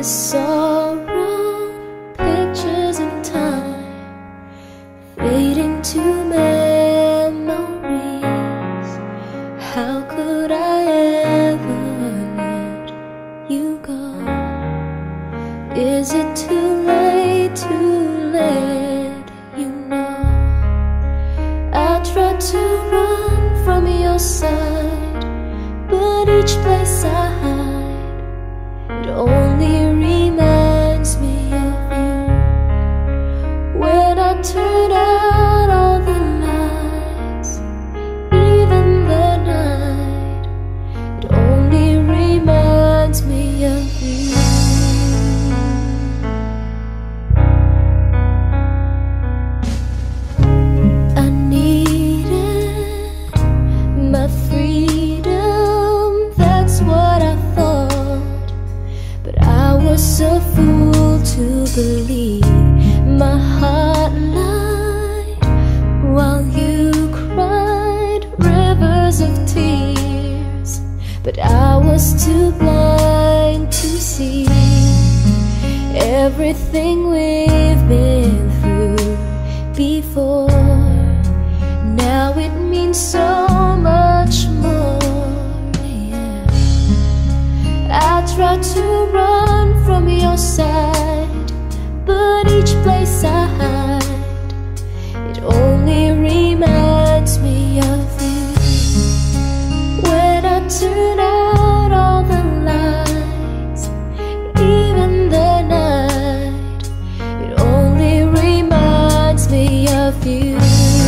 sorrow, pictures in time, fading to memories. How could I ever let you go? Is it too late to let you know? I tried to run from your side, but each place I hide, it only reminds me of you. When I turn out all the lights, even the night, it only reminds me of you. I needed my freedom, that's what I thought, but I was a fool to believe my heart lied while you cried rivers of tears. But I was too blind to see everything we've been through before. Now it means so much more, yeah. I tried to run from your side, but each place I hide, it only reminds me of you. When I turn out all the lights, even the night, it only reminds me of you.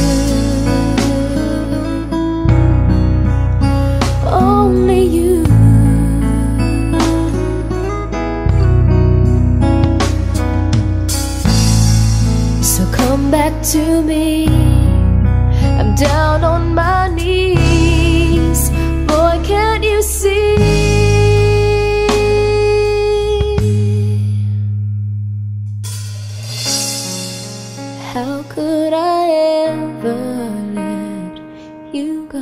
Only you. So come back to me, I'm down on my knees. Boy, can't you see? How could I ever let you go?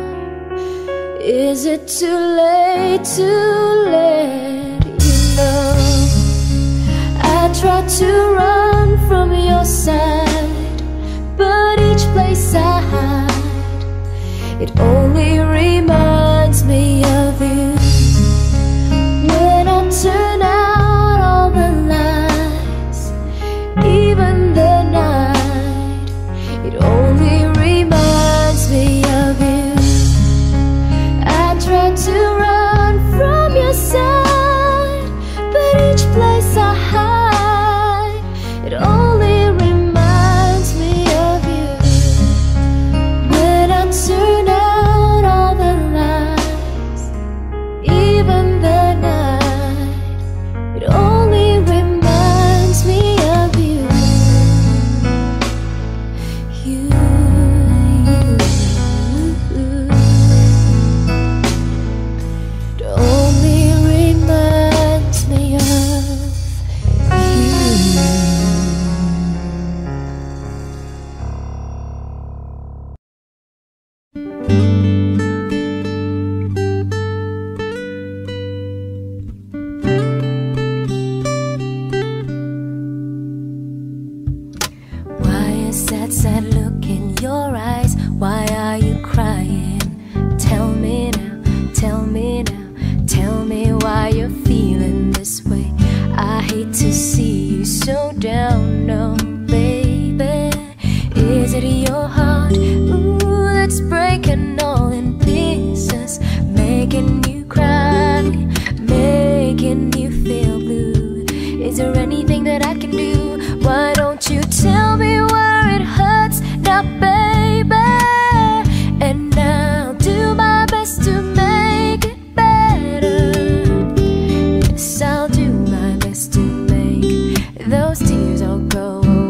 Is it too late to let you know? I tried to run from your side, but each place I hide, it only reminds me of you. When I turn out all the lights, even the night, it only reminds me of you. I tried to run from your side, but each place I hide, it only reminds me of you. When I turn out all the lights, even the night, it only reminds me of you. You. It only reminds me of Why is that sad look in your eyes? Why are you crying? Tell me now, tell me now, tell me why you're feeling this way. I hate to see you so down, no, baby. Is it your heart, ooh, that's breaking all in pieces, making you cry, making you feel blue? Is there anything that I can do? Why don't you tell me where it hurts now, baby? And I'll do my best to make it better. Yes, I'll do my best to make those tears all go away.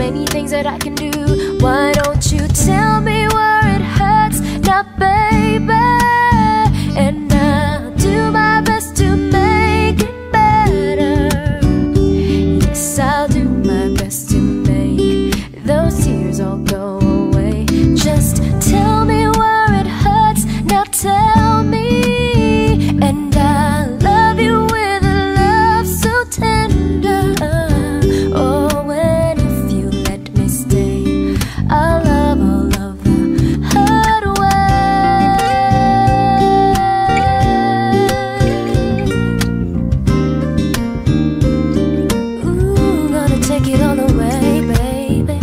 many things that I can do. Why don't you tell me where it hurts now, baby? And I'll do my best to make it better. Yes, I'll do my best to make those tears all go away. Just tell me where it hurts now, tell me. And I'll love you with a love so tender. Oh, and if you let me stay, I'll love all of the hard way. Ooh, gonna take it all away, baby.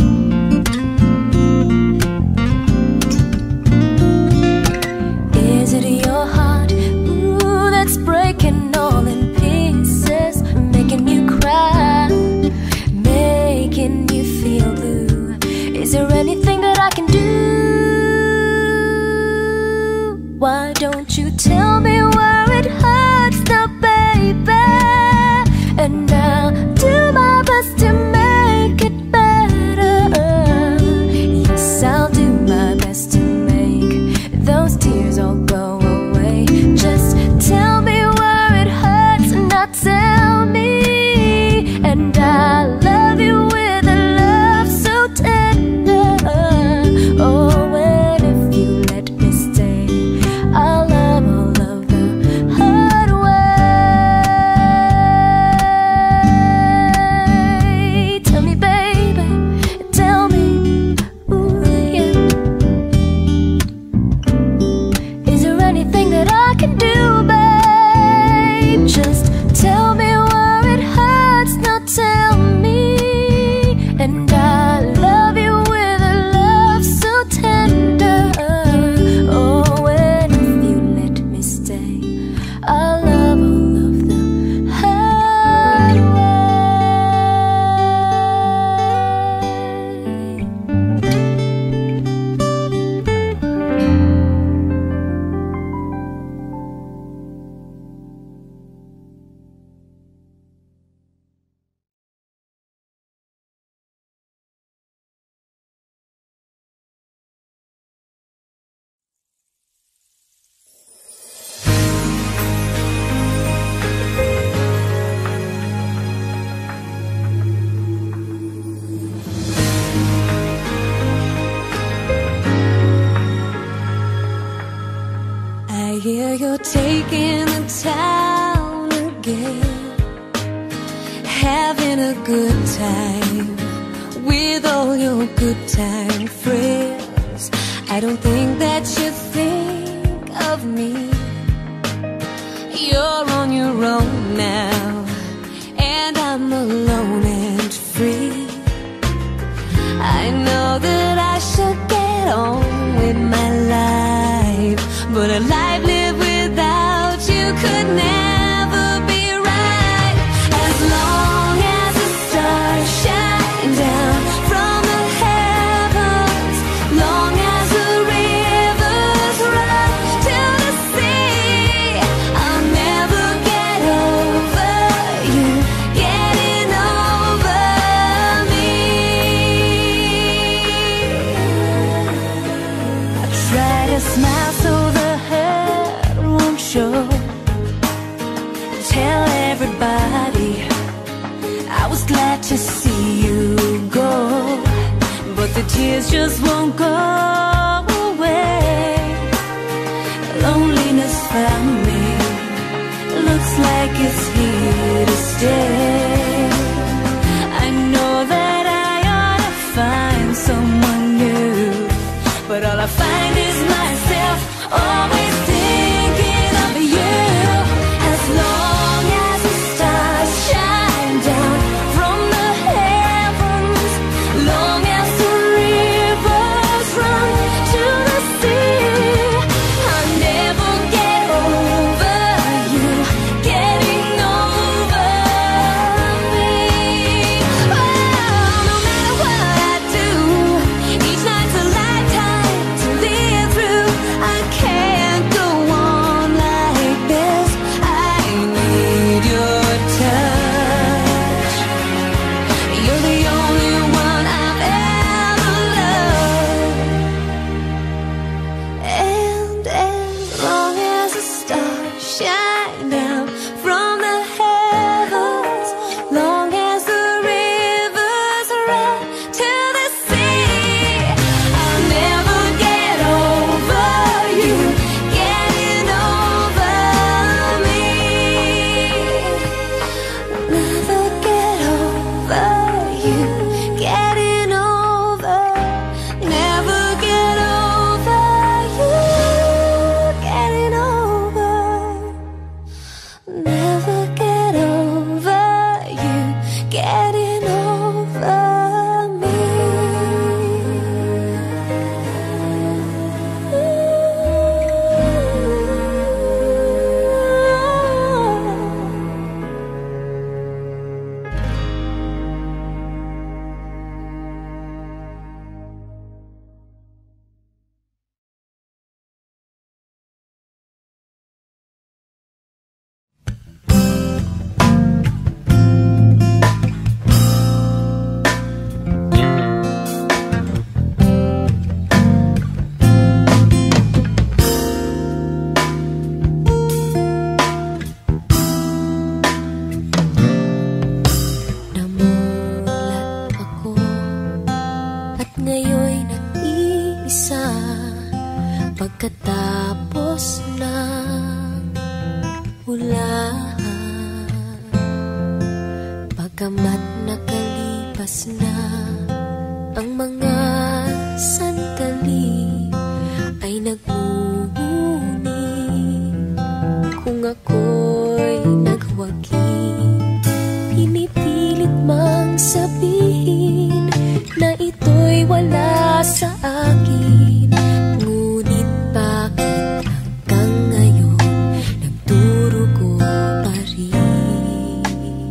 Is it your heart, ooh, that's breaking all in pieces, making you cry, making you feel blue? Is there anything that I can do? Why don't you tell me where it hurts now, baby? And I'll do my best to make it better. Yes, I'll do my best to make those tears all go away. Just tell me where it hurts now, tell me. And I'll love you with a love so tender. Oh, and if you let me stay, I'll love all of the hard way. Tell me, baby, tell me, ooh, yeah. Is there anything that I can do, babe? Just tell me where it hurts now, tell me. And I'll love you with a love so tender. Oh, and if you let me stay, I'll love all of the hard way. I hear you're taking the town again, having a good time with all your good time friends. I don't think that you think of me. You're on your own now, and I'm alone and free. I know that I should get on with my life, but a life lived without you could never be right. As long as the stars shine down from the heavens, long as the rivers run to the sea, I'll never get over you getting over me. I try to smile so the hurt won't show. Tell everybody I was glad to see you go, but the tears just won't go away. Loneliness found me, looks like it's here to stay. I know that I ought to find someone new, but all I find is myself, always thinking of you. As long as the stars shine down from the heavens, long as the rivers run Bagamat nakalipas na ang mga sandali, ay nagmumuni kung ako'y nagwagi. Pinipilit mang sabihin na ito'y wala sa akin, ngunit bakit hanggang ngayon nagdurugo pa rin?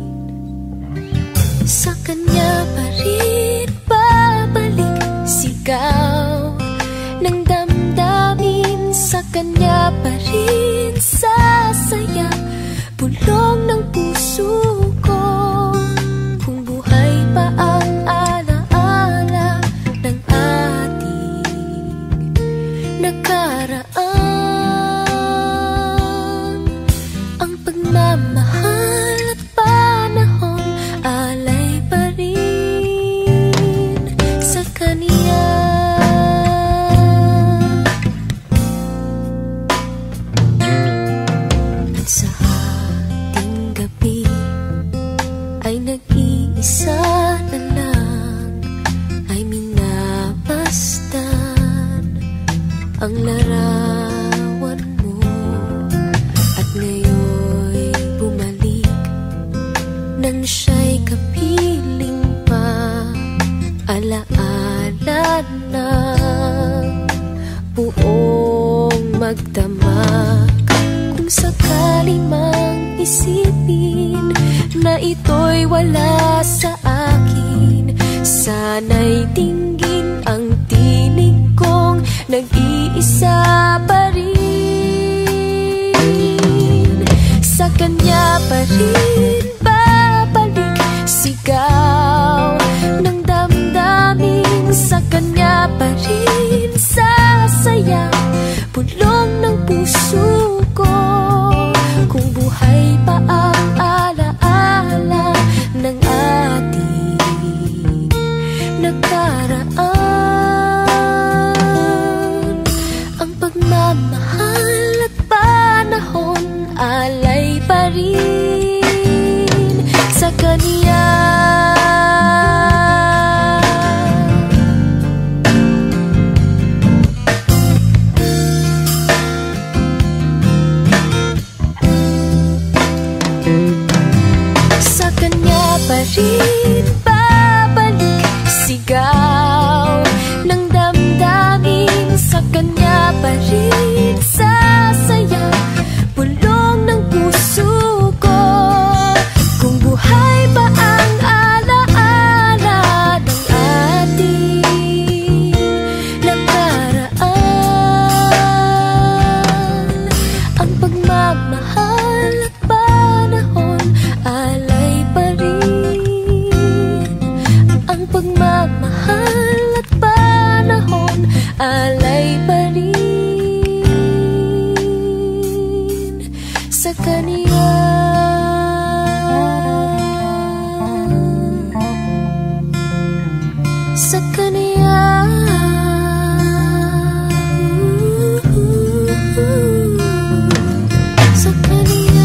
Sa kanya pa rin babalik sigaw ng damdamin, sa kanya pa rin sasaya bulong ng puso ko. Kung buhay pa ang alaala ng ating nakaraan, ang pagmamahal at panahon alay pa rin sa kanya. At sa ating gabi ay nag-iisa na lang, ay minabastan ang larawan mo. At ngayon'y bumalik nang siya'y kapiling pa, alaala ng buong magdamag. Kung sakali mang isipin na ito'y wala sa akin, sana'y dinggin ang tinig kong nag-iisa pa rin. Sa kanya pa rin babalik sigaw ng damdamin, sa kanya pa rin sasaya bulong ng puso ko. Kung buhay pa ang alaala ng ating nakaraan, ang pagmamahal at panahon alay pa rin sa kanya. Sa kanya pa rin babalik sigaw ng damdamin, sa kanya pa rin sasaya bulong ng puso ko. Kung buhay pa ang alaala ng ating nakaraan, ang pagmamahal at panahon alay pa rin. Ang pagmamahal at panahon alay pa rin sa kanya. Sa kanya. Sa kanya.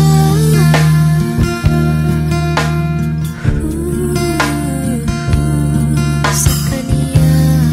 Sa kanya.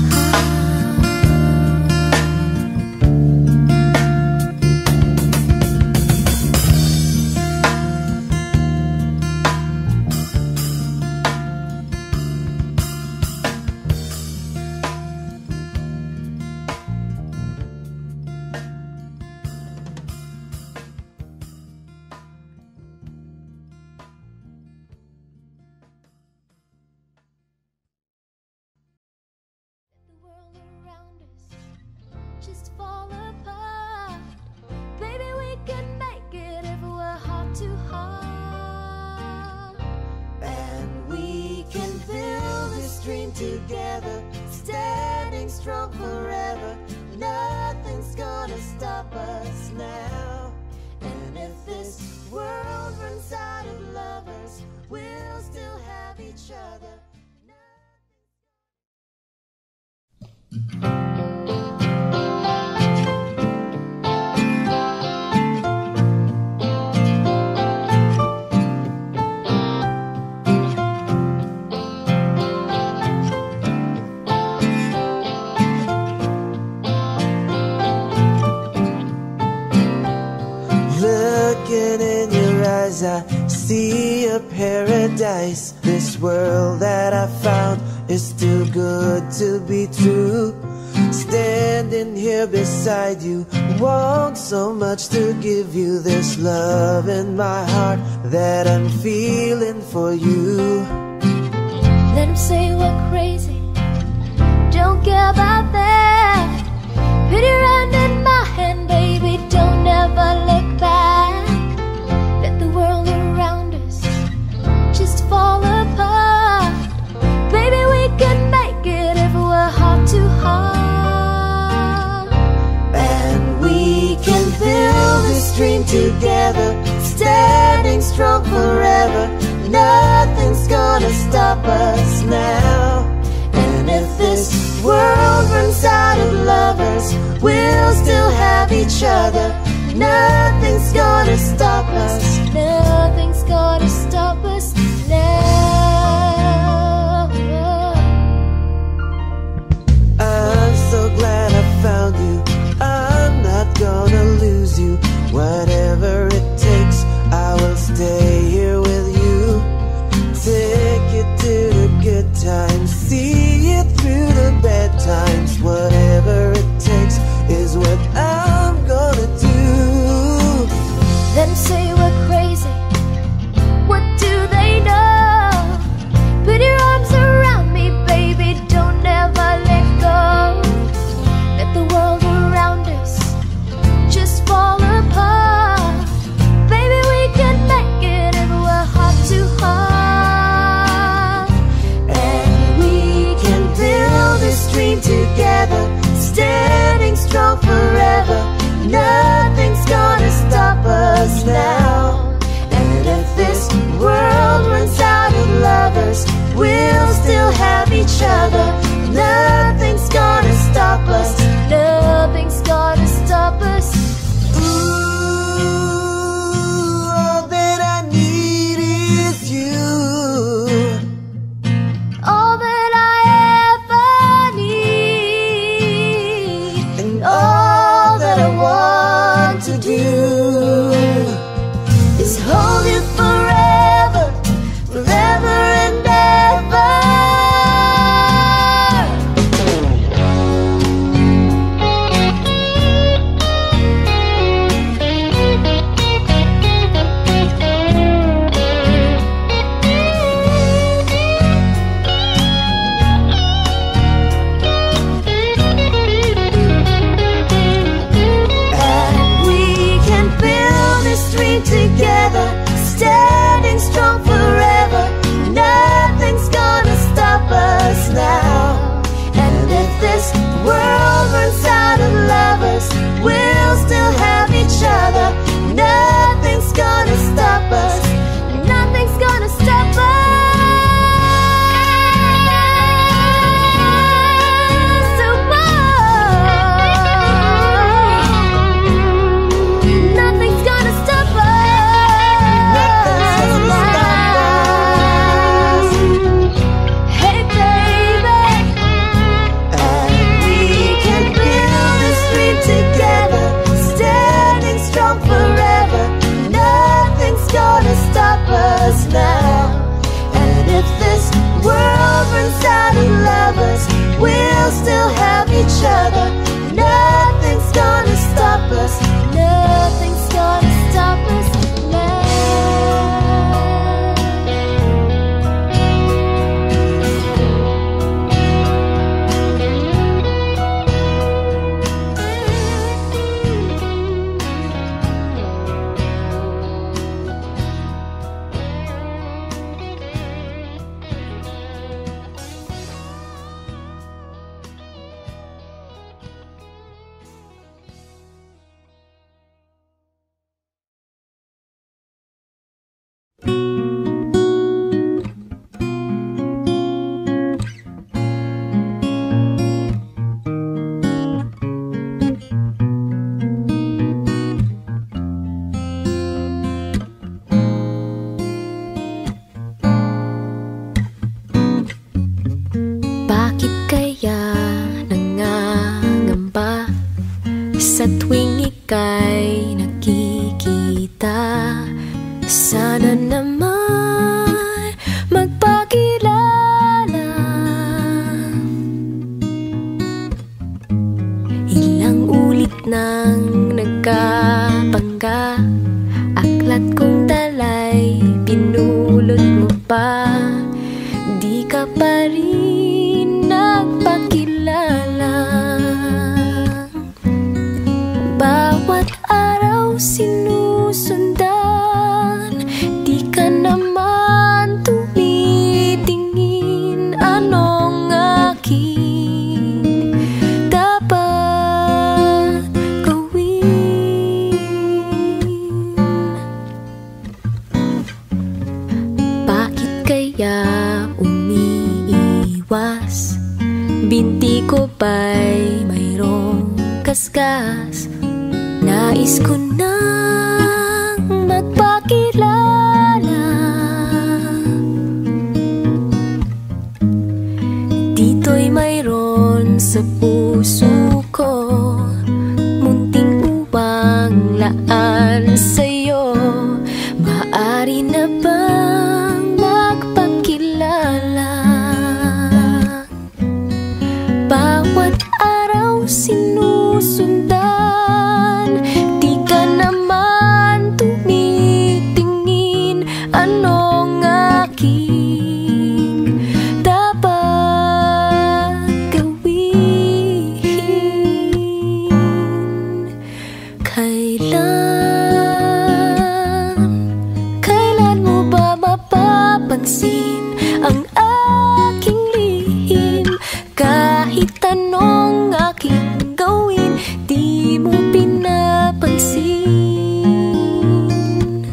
Just fall apart. Baby, we can make it if we're heart to heart. And we can build this dream together, standing strong forever. Nothing's gonna stop us now. And if this world runs out of lovers, we'll still have each other. eyes I see a paradise. This world that I found is too good to be true. Standing here beside you, want so much to give you this love in my heart that I'm feeling for you. Let him say we're crazy, don't care about that. Put your hand in my hand, baby, don't ever look back. Let the world around us just fall apart. Baby, we can make it if we're heart to heart. And we can build this dream together, standing strong forever. Nothing's gonna stop us now. And if this world runs out of lovers, we'll still have each other. Nothing's gonna stop us. Nothing's gonna stop us now. I'm so glad I found you. I'm not gonna lose you. Whatever it takes, I will stay here with you. Take it to the good times, see it through the bad times. Whatever it takes is what I'm gonna do. Let them say we're crazy, what do they know? Put your arms around me, baby, don't ever let go. Let the world around us just fall apart. Baby, we can make it if we're heart to heart. And we can build this dream together, standing strong forever. Nothing's gonna stop us now. And if this world runs out of lovers, we'll still have each other. Nothing's gonna stop us. Nothing's gonna stop us. Ooh, all that I need is you. All that I ever need, And all that I want to do is hold you forever, forever and ever. And we can build this dream together, standing strong forever. Nothing's gonna stop us now. And if this world runs out of lovers, we'll still have each other. Nothing's gonna stop us. Nothing's gonna stop us. Nothing's gonna stop Nothing's gonna stop us. Hey, baby. And we can build this dream together, standing strong forever. Nothing's gonna stop us now. And if this world runs out of lovers, we'll still have each other. Nothing's gonna stop us. Nothing's gonna stop us now. umiiwas. Binti ko ba'y mayroong kaskas? Nais ko nang magpakilala. Dito'y mayroon sa puso ko, munting upang laan sa'yo. Maaari na bang magpakilala? Bawat araw sinusundan, di ka naman tumitingin. Anong aking dapat gawin? Kailan mo ba mapapansin ang aking lihim? Kahit anong aking gawin, di mo pinapansin.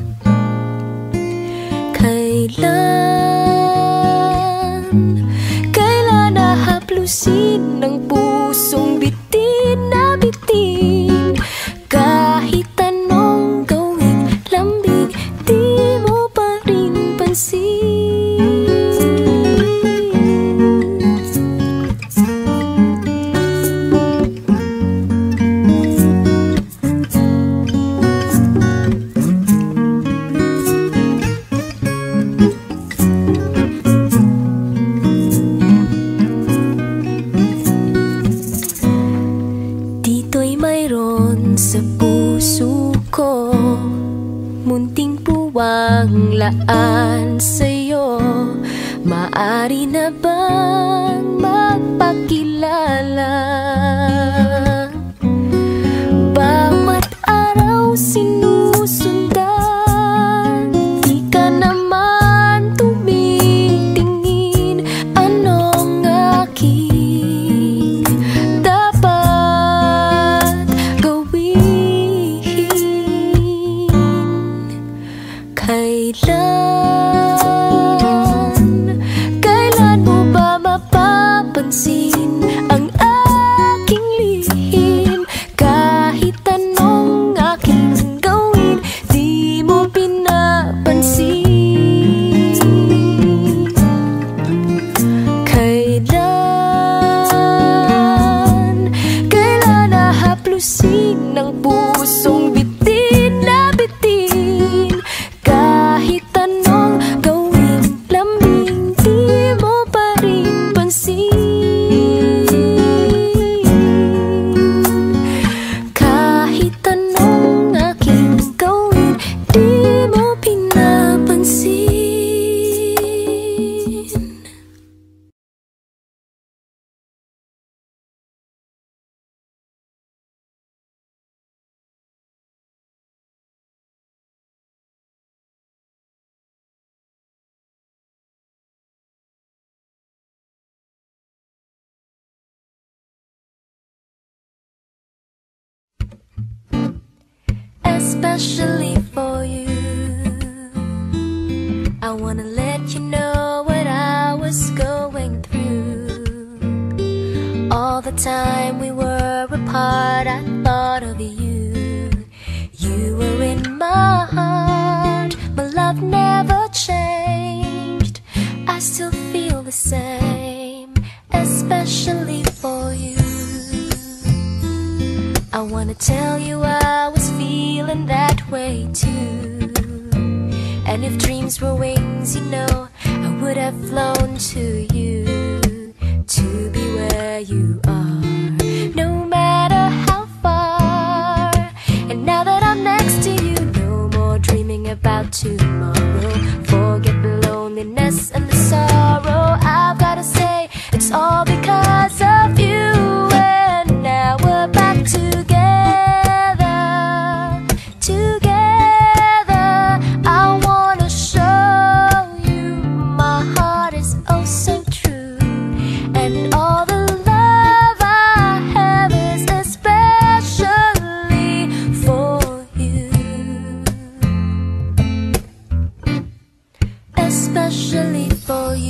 Kailan nahaplusin ng pusong bitin na bitin? Kahit anong gawin, lambing, di mo pa rin pansin. Dito'y mayroon sa puso ko, munting puwang laan sa'yo. Maaari na bang magpakilala? Bawat araw sinusundan, di ka naman tumitingin. Anong aking dapat gawin? Kailan mo ba mapapansin ang aking lihim? Kahit anong aking gawin, di mo pinapansin. Kailan nahaplusin ng pusong bitin na bitin? Kahit anong gawin, lambing, di mo pa rin pansin. Kahit anong aking gawin, di mo pinapansin. Especially for you, I wanna let you know what I was going through. All the time we were apart, I thought of you. You were in my heart, my love never changed. I still feel the same, especially for you. I wanna tell you I was feeling that way too. And if dreams were wings, you know, I would have flown to you, to be where you are, no matter how far. And now that I'm next to you, no more dreaming about tomorrow. Forget the loneliness and the sorrow. I've gotta say, it's all because of you. And now we're back together. I wanna show you my heart is oh so true, and all the love I have is especially for you. Especially for you.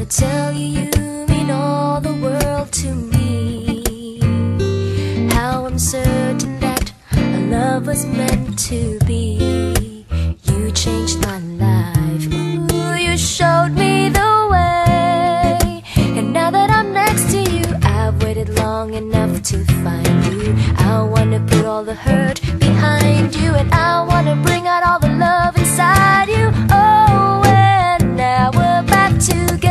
tell you you mean all the world to me. How I'm certain that our love was meant to be. You changed my life, ooh, you showed me the way. And now that I'm next to you, I've waited long enough to find you. I wanna put all the hurt behind you, and I wanna bring out all the love inside you. Oh, and now we're back together.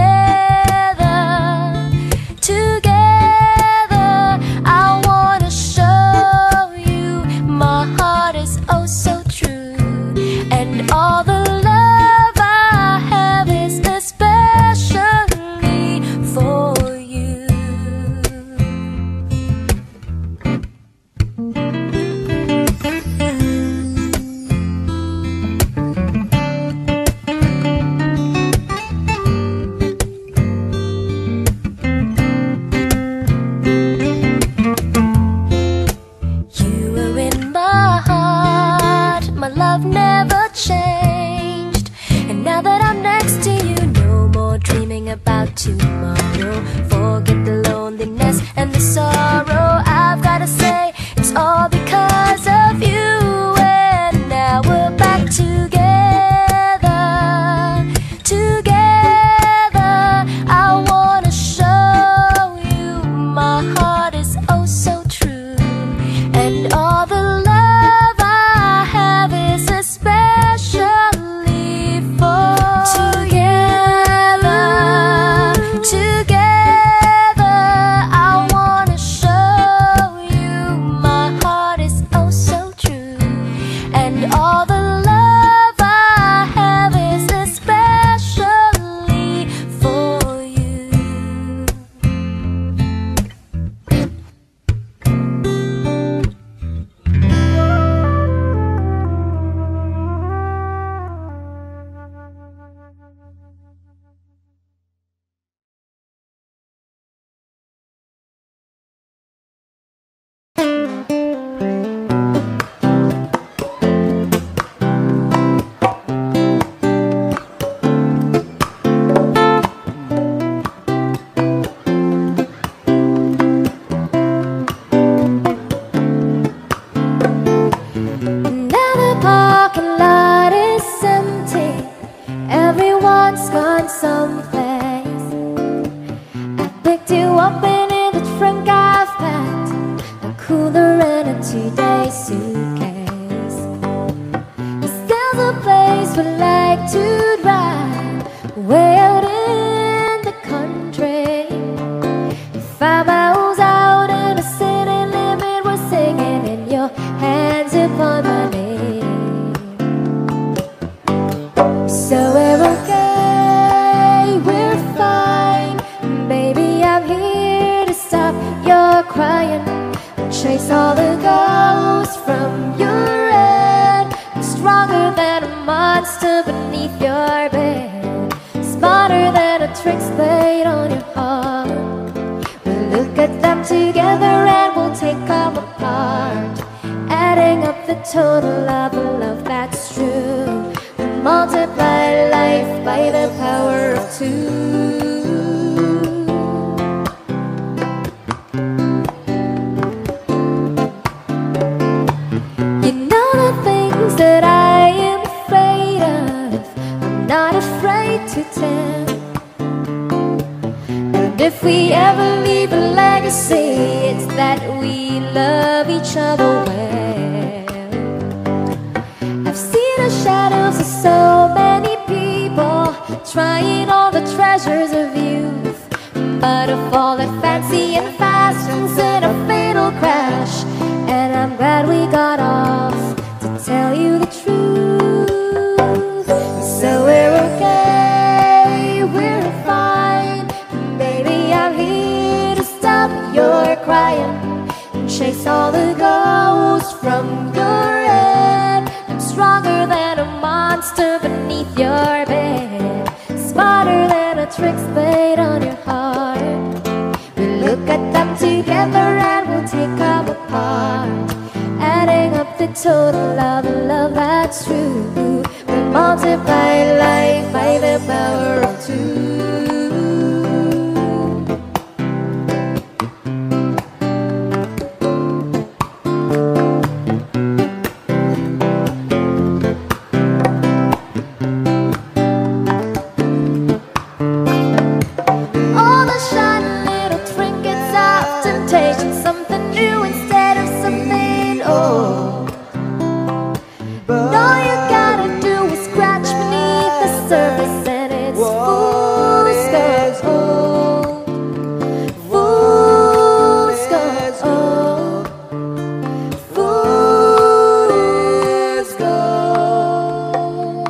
Together, I wanna show you my heart is oh so true, and all the love I have is especially for you. You were in my heart, my love never changed. And now that I'm next to you, no more dreaming about tomorrow. Forget the loneliness and the sorrow. I've gotta say, it's all because of you. And now we're back together. Together, I wanna show you my heart is oh so true, and all the love I have is especially for together. Together, I wanna show you my heart is oh so true, and all the love I have is especially for you. Now the parking lot is empty, everyone's gone someplace. I picked you up and in the trunk I've packed a cooler and a 2-day suitcase. There's a place we'd like to drive, way out in the country. 5 miles out in a city limit, we're singing in your hands upon my name. So we're okay, we're fine. Baby, I'm here to stop your crying, chase all the ghosts from your head. I'm stronger than a monster beneath your bed, smarter than a trick played on your heart. We'll look at them together and we'll take them apart, adding up the total of the love that's true. We'll multiply life by the power of 2. You know the things that I am afraid of, I'm not afraid to tell. And if we ever leave a legacy, it's that we love each other well. I've seen the shadows of so many people trying all the treasures of youth, but if all that fancy and fast ends in a fatal crash. And I'm glad we got off to tell you the truth. So we're okay, we're fine. Baby, I'm here to stop your crying and chase all the ghosts from your head. I'm stronger than a monster beneath your bed, smarter than a trick played on your heart. We'll look at them together and we'll take them apart, adding up the total of the love that's true. We'll multiply life by the power of 2. surface and it's What is gold. Fool's gold. Fool's gold.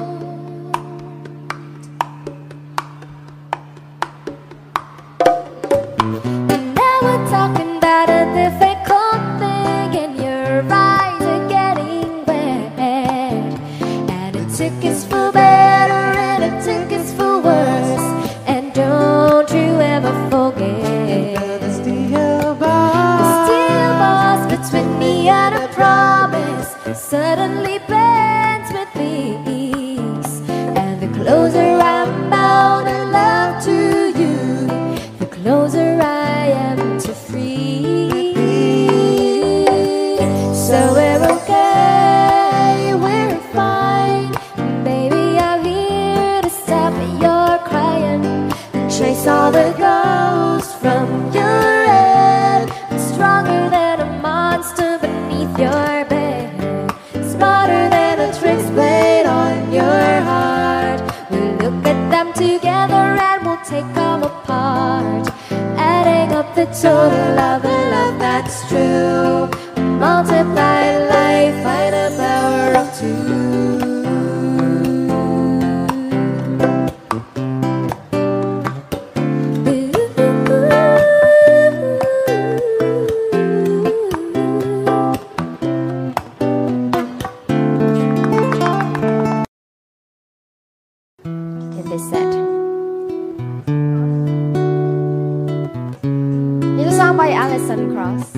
And now we're talking about a difficult thing, and your eyes are getting wet. And it took us for better and it took us for worse. And don't you ever forget the steel the bar. steel bars between me and a promise suddenly bends with ease. And the closer I'm bound in love to you, the closer I am to free. So we're okay, we're fine. Baby, I'm here to stop your crying and chase all the ghosts from your head. I'm stronger than a monster beneath your bed, smarter than a trick's blade on your heart. We'll look at them together and we'll take them apart, adding up the total of the love that's true. Multiply life by the power of two. In this set, it's a song by Alison Krauss.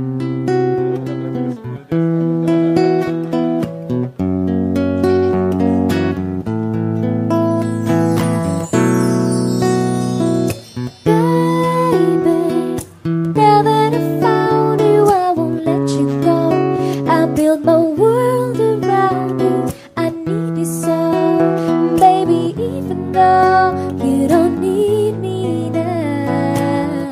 Build my world around you. I need you so, baby, even though you don't need me now.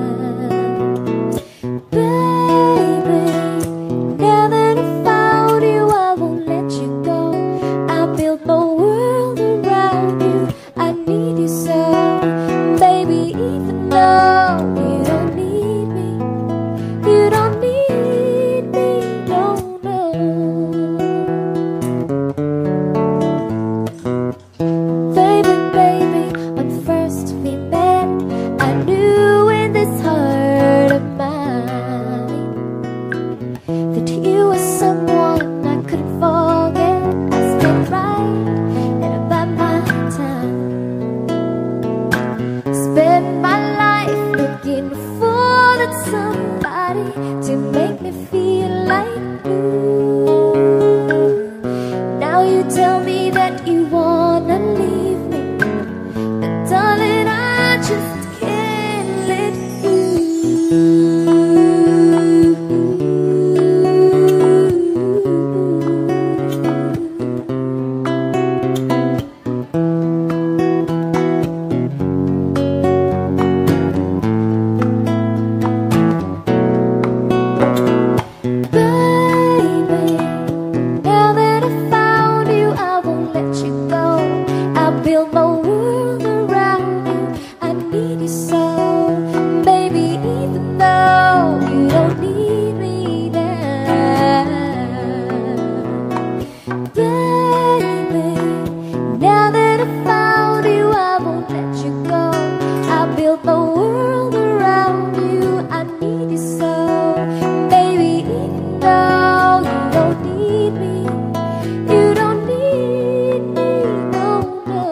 Baby, now that I found you, I won't let you go. I build my world around you. I need you so, baby, even though you don't need me. You don't need me, no. Baby, when first we met, I knew in this heart of mine that you were someone I couldn't forget. I spent right and about my time, spent my life looking for that somebody to make me feel like you. Now you tell me that you wanna leave me, but darling, I just can't let you. Baby, now that I found you, I won't let you go. I build my world around you. I need you so, baby, even though you don't need me now. Baby, now that I found you, I won't let you go. I build my world around you. I need you so, baby, even though you don't need me. You don't need me, no, no.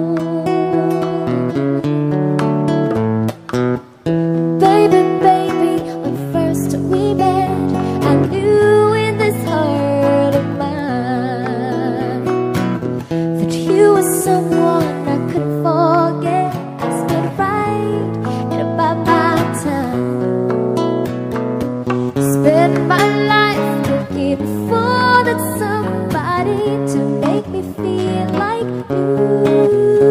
Baby, when first we met, I knew in this heart of mine that you were someone I couldn't forget. I spent right and about my time, spend my life looking for that somebody to make me feel like you.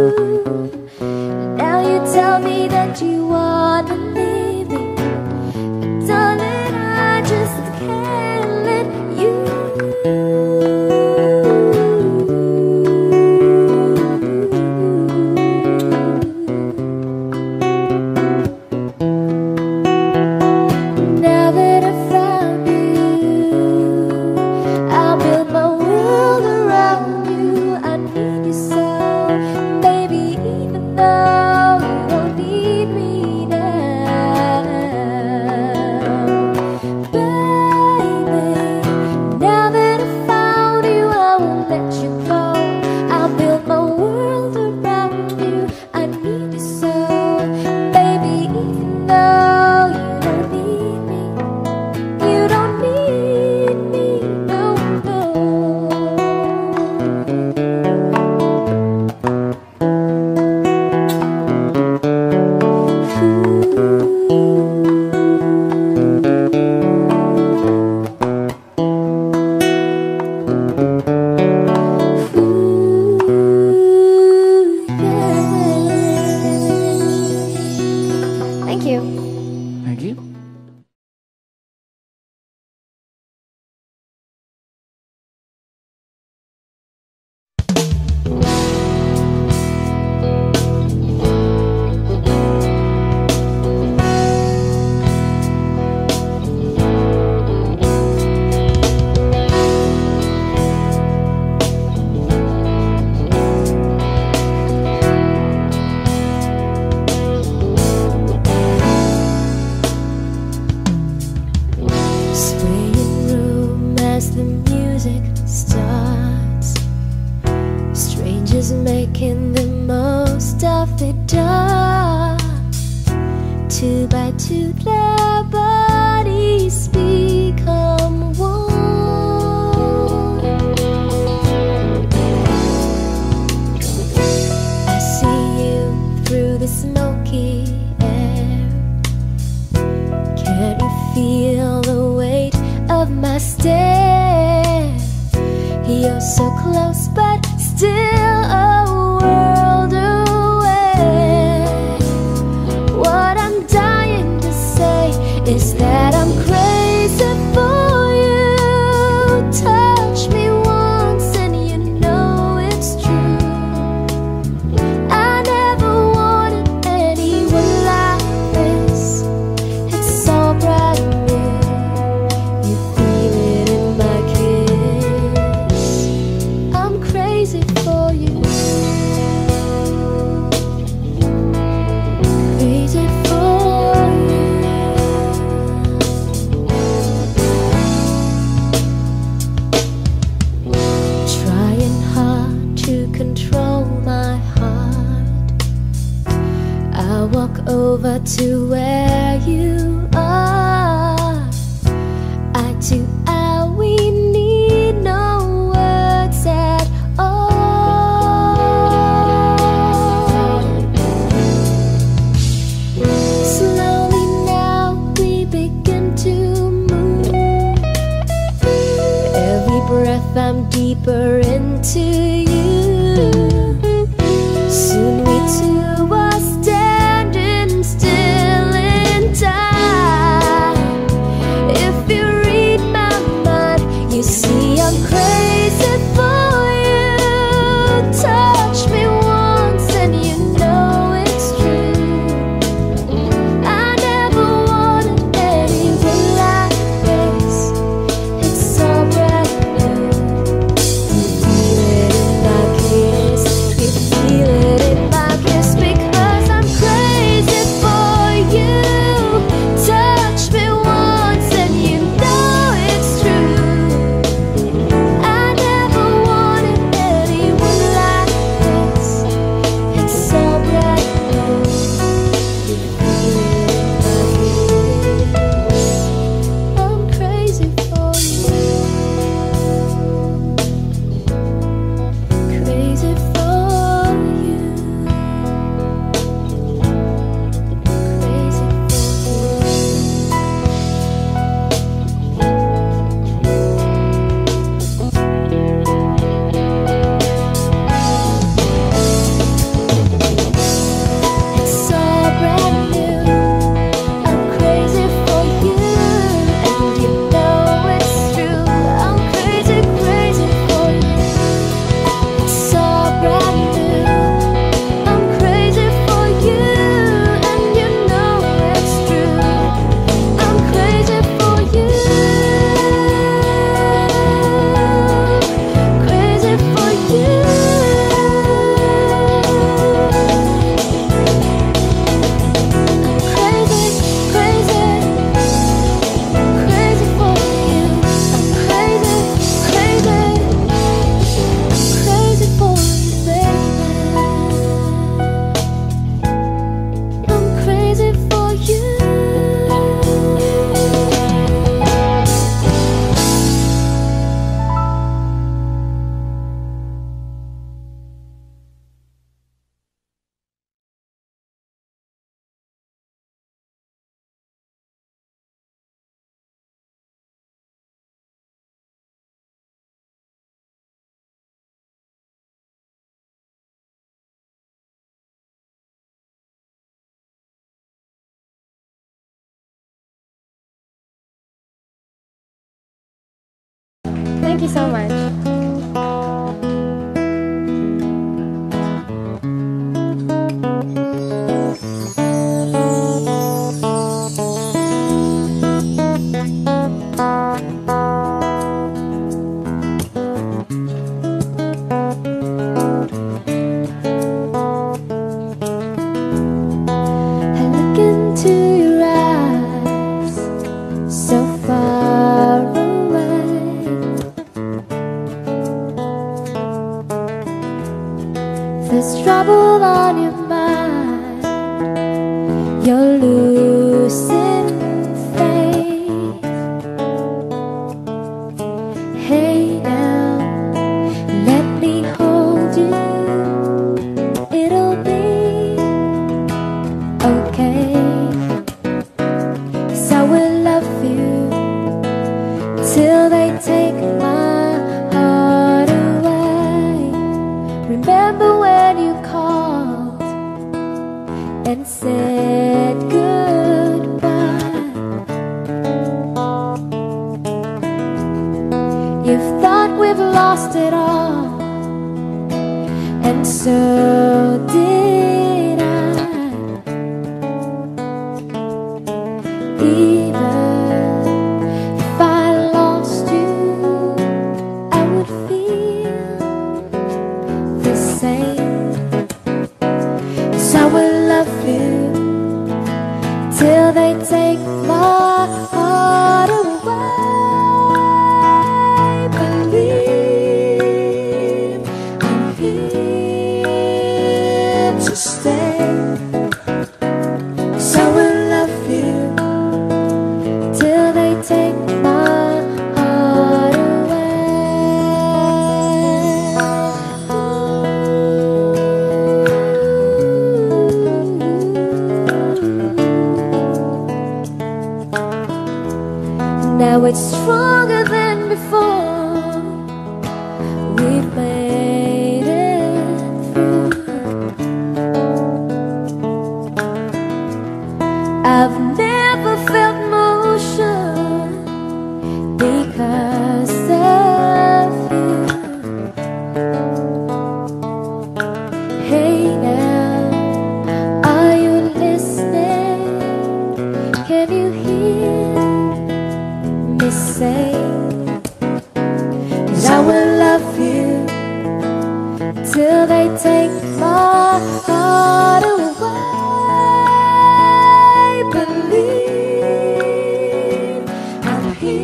Now you tell me that you wanna leave me, but darling, I just can't let you. the dark. Two by two their bodies become one. I see you through the smoky air. Can't you feel the weight of my stare? You're so close but still a world away. What I'm dying to say is that I'm crazy for you. Touch me once and you know it's true. I never wanted anyone like this. It's so brand new. You feel it in my kiss. I'm crazy for you. Crazy for you. Trying hard to control my heart. I walk over to where you are. Eye to eye, we need no words at all. Slowly now we begin to move. Every breath I'm deeper into you. Soon we two are standing still in time. If you read my mind, you see I'm crazy for you. Touch me once and you know it's true. I never wanted anyone like this. It's so brand new. You feel it in my kiss. You feel it in my kiss because I'm crazy for you. Touch me once and you know it's true. I never wanted anyone like this. It's so brand new. You feel it in my kiss. I'm crazy for you. Crazy for you. Crazy It's so brand new. I'm crazy for you, and you know it's true. I'm crazy, crazy for you. It's so brand new. I'm crazy for you, and you know it's true. I'm crazy for you. Crazy for you. I'm crazy, crazy, crazy for you. I'm crazy, crazy, crazy for you, baby. I'm crazy for you. Thank you so much. I look into your eyes, so far away. There's trouble on your mind. your losing faith. Hey now, let me hold you. It'll be okay. 'Cause I will love you till they take my heart away. Remember when you called and said goodbye? You've thought we've lost it all, and so did I. Even if I lost you, I would feel the same. 'Cause I will love you till they take my heart away. Believe I'm here to stay. 'Cause I will love you till they take my heart away. Now it's stronger than before. We've made it through. I've never felt motion because of you. Hey now, are you listening? Can you hear me say? 'Cause I will love you till they take my heart away. Believe I'm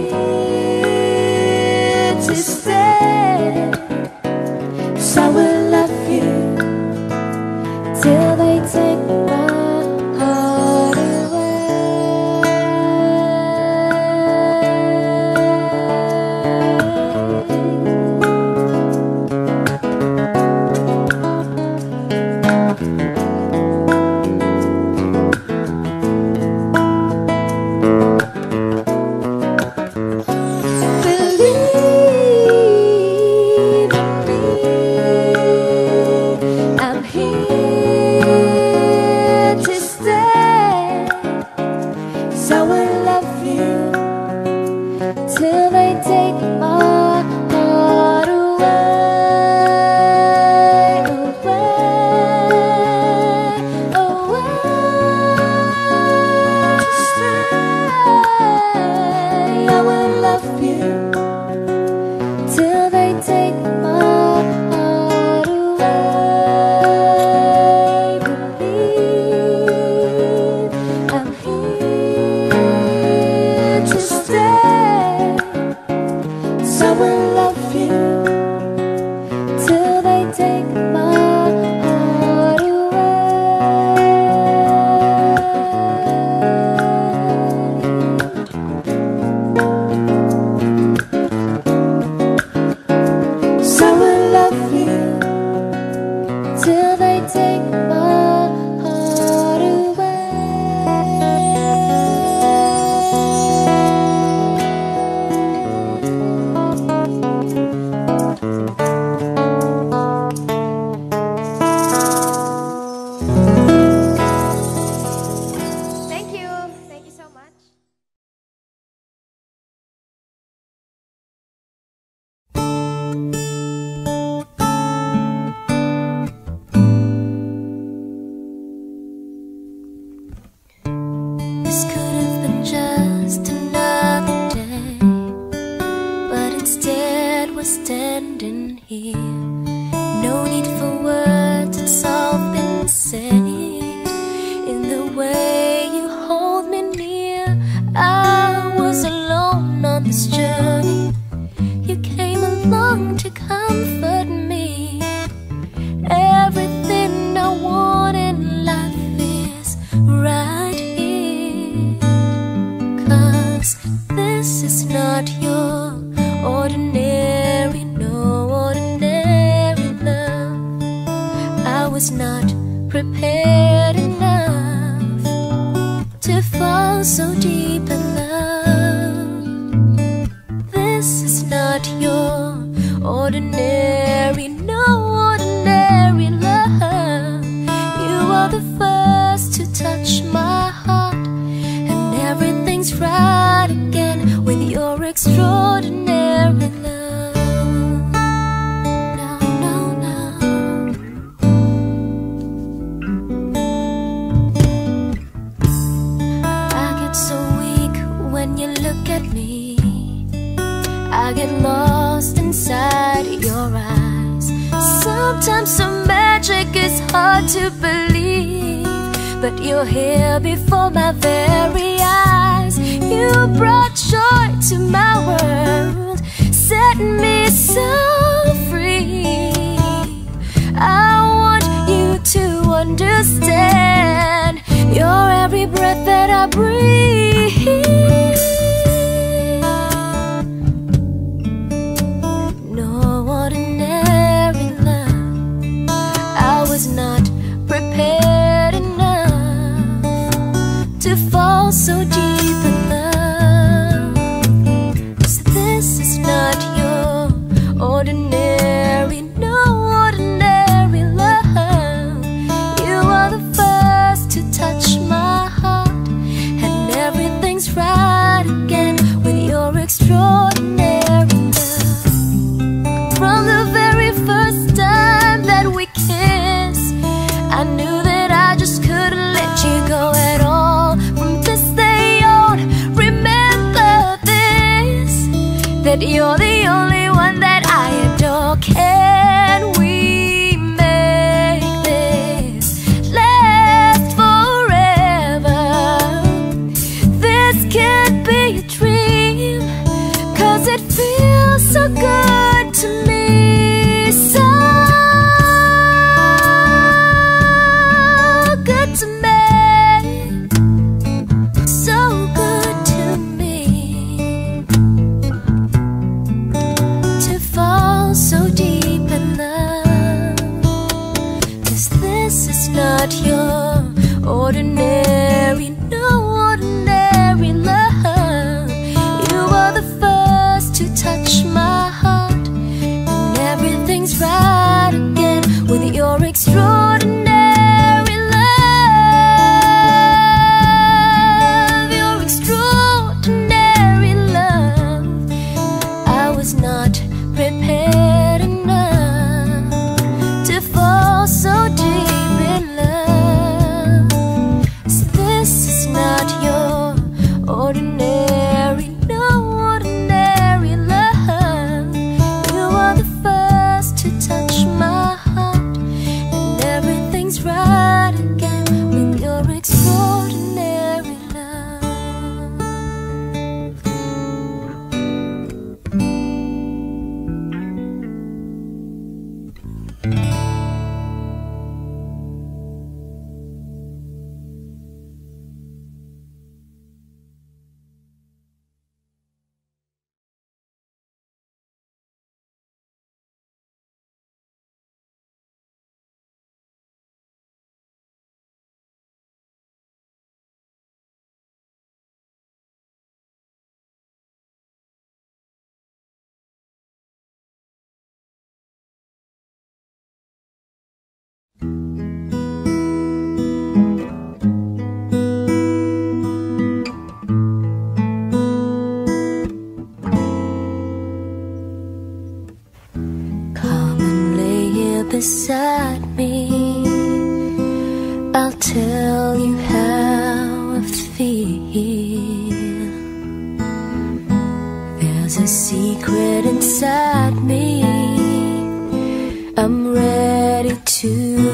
here to stay. 'Cause I will love you till they take my heart away. Believe me, I'm here to stay. 'Cause I will love you till they take my heart away, away, away. To stay. I will love you till they take my heart away. Believe I'm here to stay. So I will love you till they take my heart away. So I will love you till they take my heart away. Thank you. Thank you so much. This could have been just another day, but instead we're standing here. No need for words, it's all been said. In the way you hold me near, I was alone on this journey. You came along to comfort me. Everything I want in life is right not prepared enough to fall so deep in love. This is not your ordinary, no ordinary love. You are the first to touch my heart, and everything's right again with your extraordinary love. No, no, no. I get so weak when you look at me. I get lost inside your eyes. Sometimes some magic is hard to believe, but you're here before my very eyes. You brought joy to my world, set me so free. I want you to understand, you're every breath that I breathe. Was not prepared enough to fall so deep in love. 'Cause this is not your ordinary, no ordinary love. You are the first to touch my heart, and everything's right again with your extraordinary love. From the very first time that we kissed, I knew that I just couldn't let you go at all. From this day on, remember this, that you're the only one that I adore. Can we make this last forever? This can't be a dream, 'cause it feels so good to me. So good to me, so good to me, to fall so deep in love. 'Cause this is not your ordinary, no ordinary love. You are the first to touch my heart, and everything's right again with your extraordinary not prepared enough to fall so deep in love. So this is not your ordinary, no ordinary love. You are the first to touch my heart, and everything's right again with your extraordinary love. Beside me, I'll tell you how I feel. There's a secret inside me I'm ready to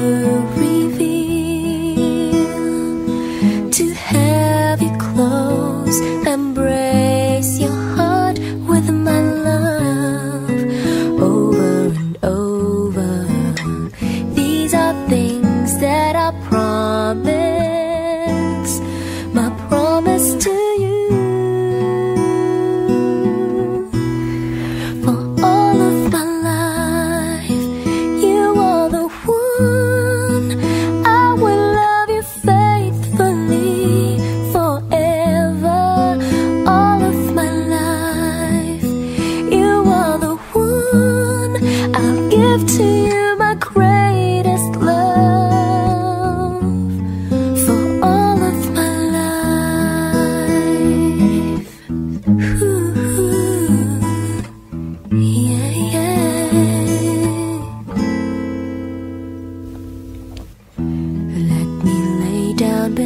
reveal. To have you close, embrace your heart with my love over and over. These are things that I promise, my promise to you. For all of my life, you are the one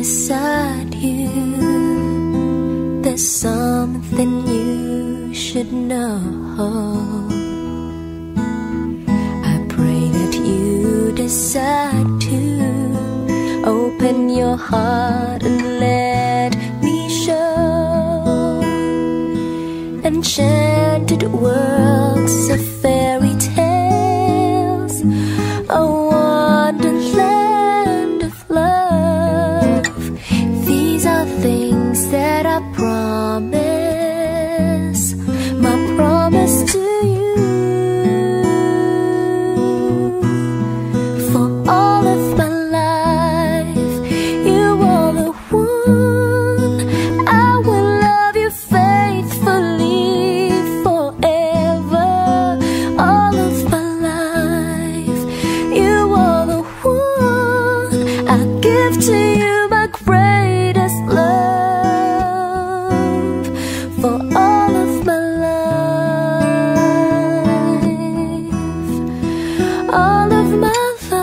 beside you. There's something you should know. I pray that you decide to open your heart and let me show enchanted worlds of fairy tales, a wonderland of love. These are things that I promise, my promise to you. For all of my life, you are the one. I will love you faithfully forever. All of my life, you are the one. I give to you my greatest love. For all of my life, all of my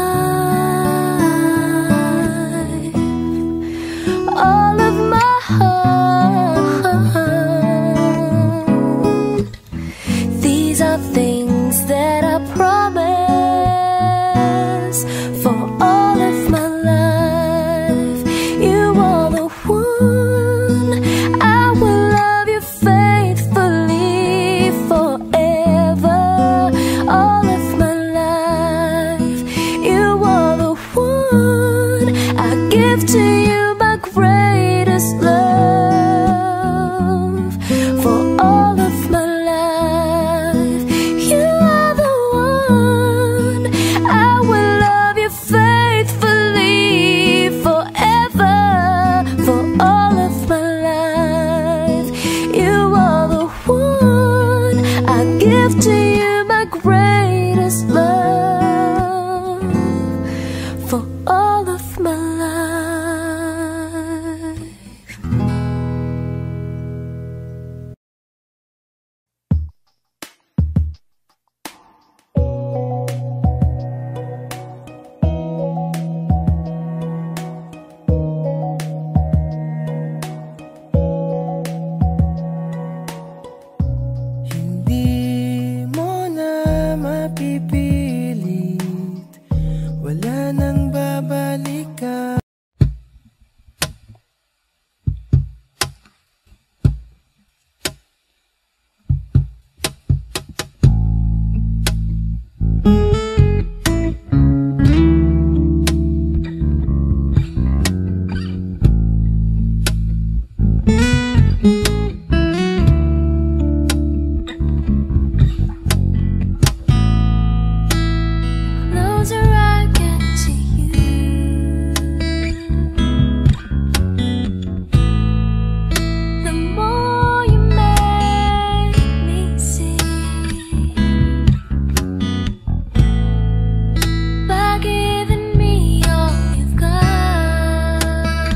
life, all of my heart. These are things that I promise. For all of my life, you are the one. I will love you faithfully forever. All of my life, you are the one. I give to you my greatest love. For all of my life, you are the one. I will love you faithfully forever. For all of my life, you are the one. I give to you my greatest love. For all of my life. Hindi mo na mapipilit, wala nang babalikan. Closer I get to you, the more you make me see. By giving me all you've got,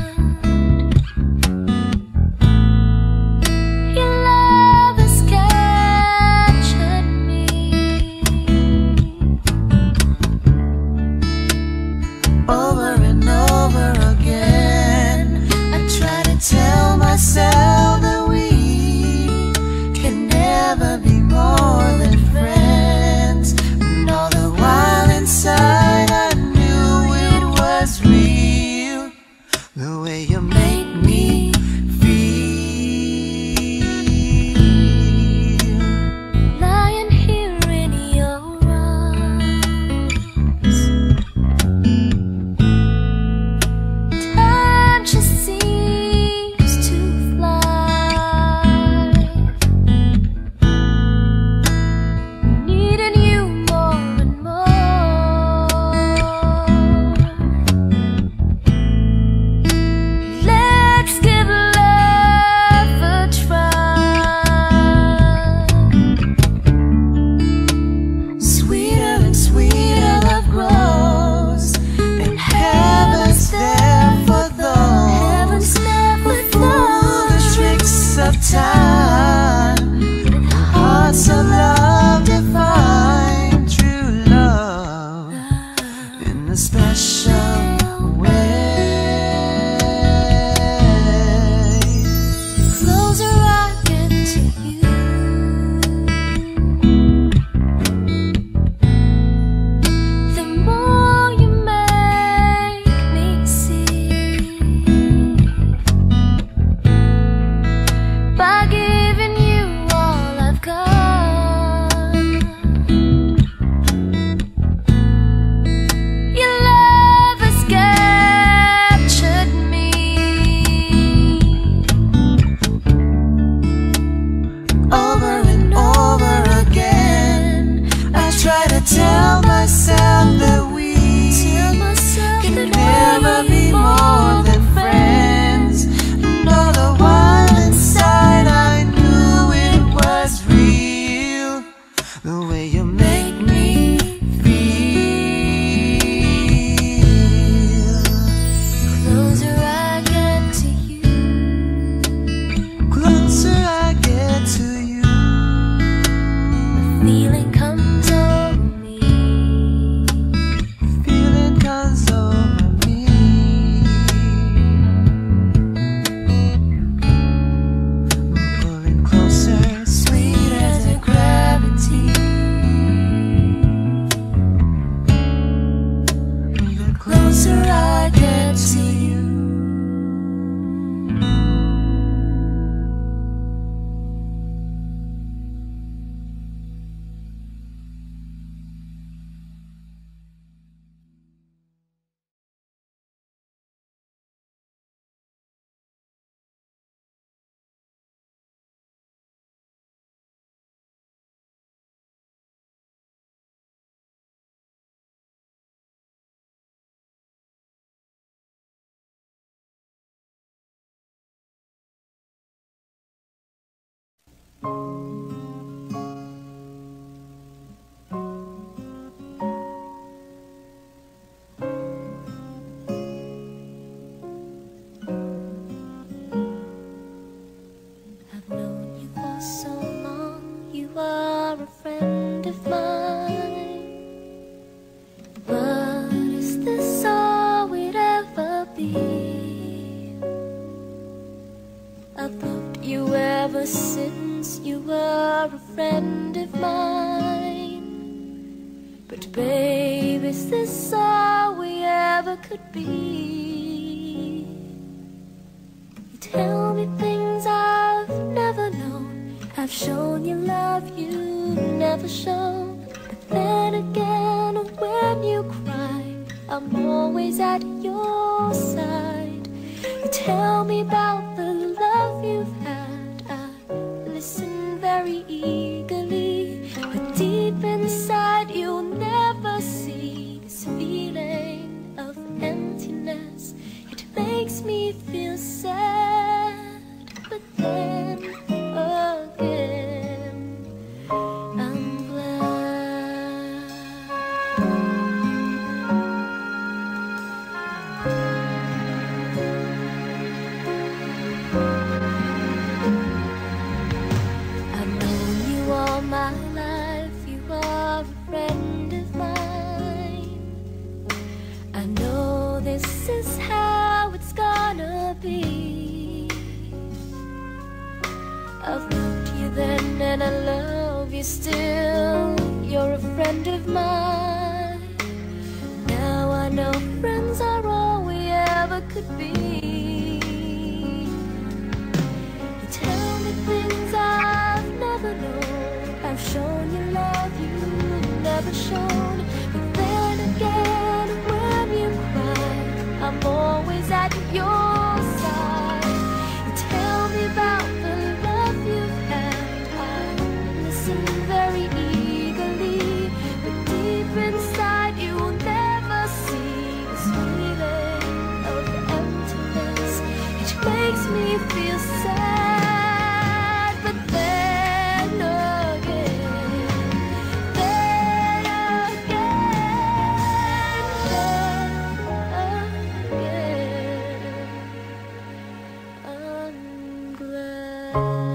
your love has captured me. Over and over again, I try to tell myself that we can never be more than friends. And all the while inside I knew it was real, the way you make me feel. Lying here in your arms, time just seems to fly. Needing you more and more. I can't see you. I've known you for so long, you are a friend of mine. But is this all we'd ever be? I've loved you ever since you were a friend of mine. But babe, is this all we ever could be? You tell me things I've never known. I've shown you love you've never shown. But then again, when you cry, I'm always at your side. You tell me about the love you've had, I listen very eagerly. But deep inside you'll never see this feeling of emptiness. It makes me feel sad, but then again I'm glad. I've known you all my life, you are a friend of mine. I know this is how it's gonna be. I've loved you then and I love you still. You're a friend of mine. Now I know friends are all we ever could be. You tell me things I've never known. I've shown you love you've never shown. But then again, when you cry, I'm always at your side. You tell me about the love you've had, I listen very eagerly. But deep inside you'll never see this feeling of emptiness. It makes me feel sad, but then again, I'm glad.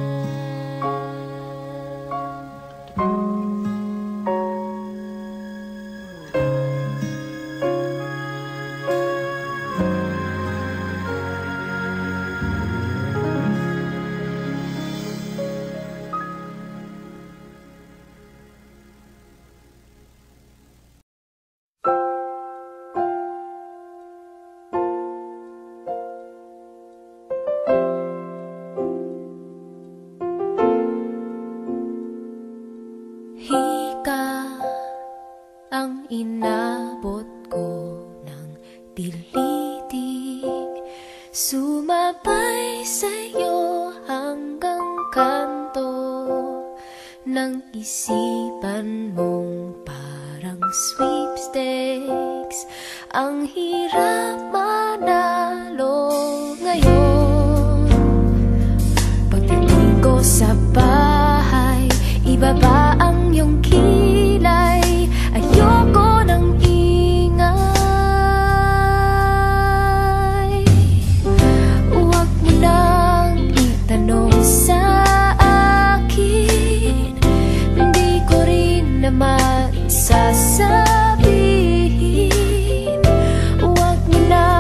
Hika ang inabot ko ng dilidig, sumabay sa'yo hanggang kanto ng isipan mong parang sweepstakes. Ang hirap manalo ngayon. Pagdating ko sa bahay, ibaba ang iyong kilay. Ayoko ng ingay. Huwag mo nang itanong sa akin, hindi ko rin naman sasabihin. Huwag mo nang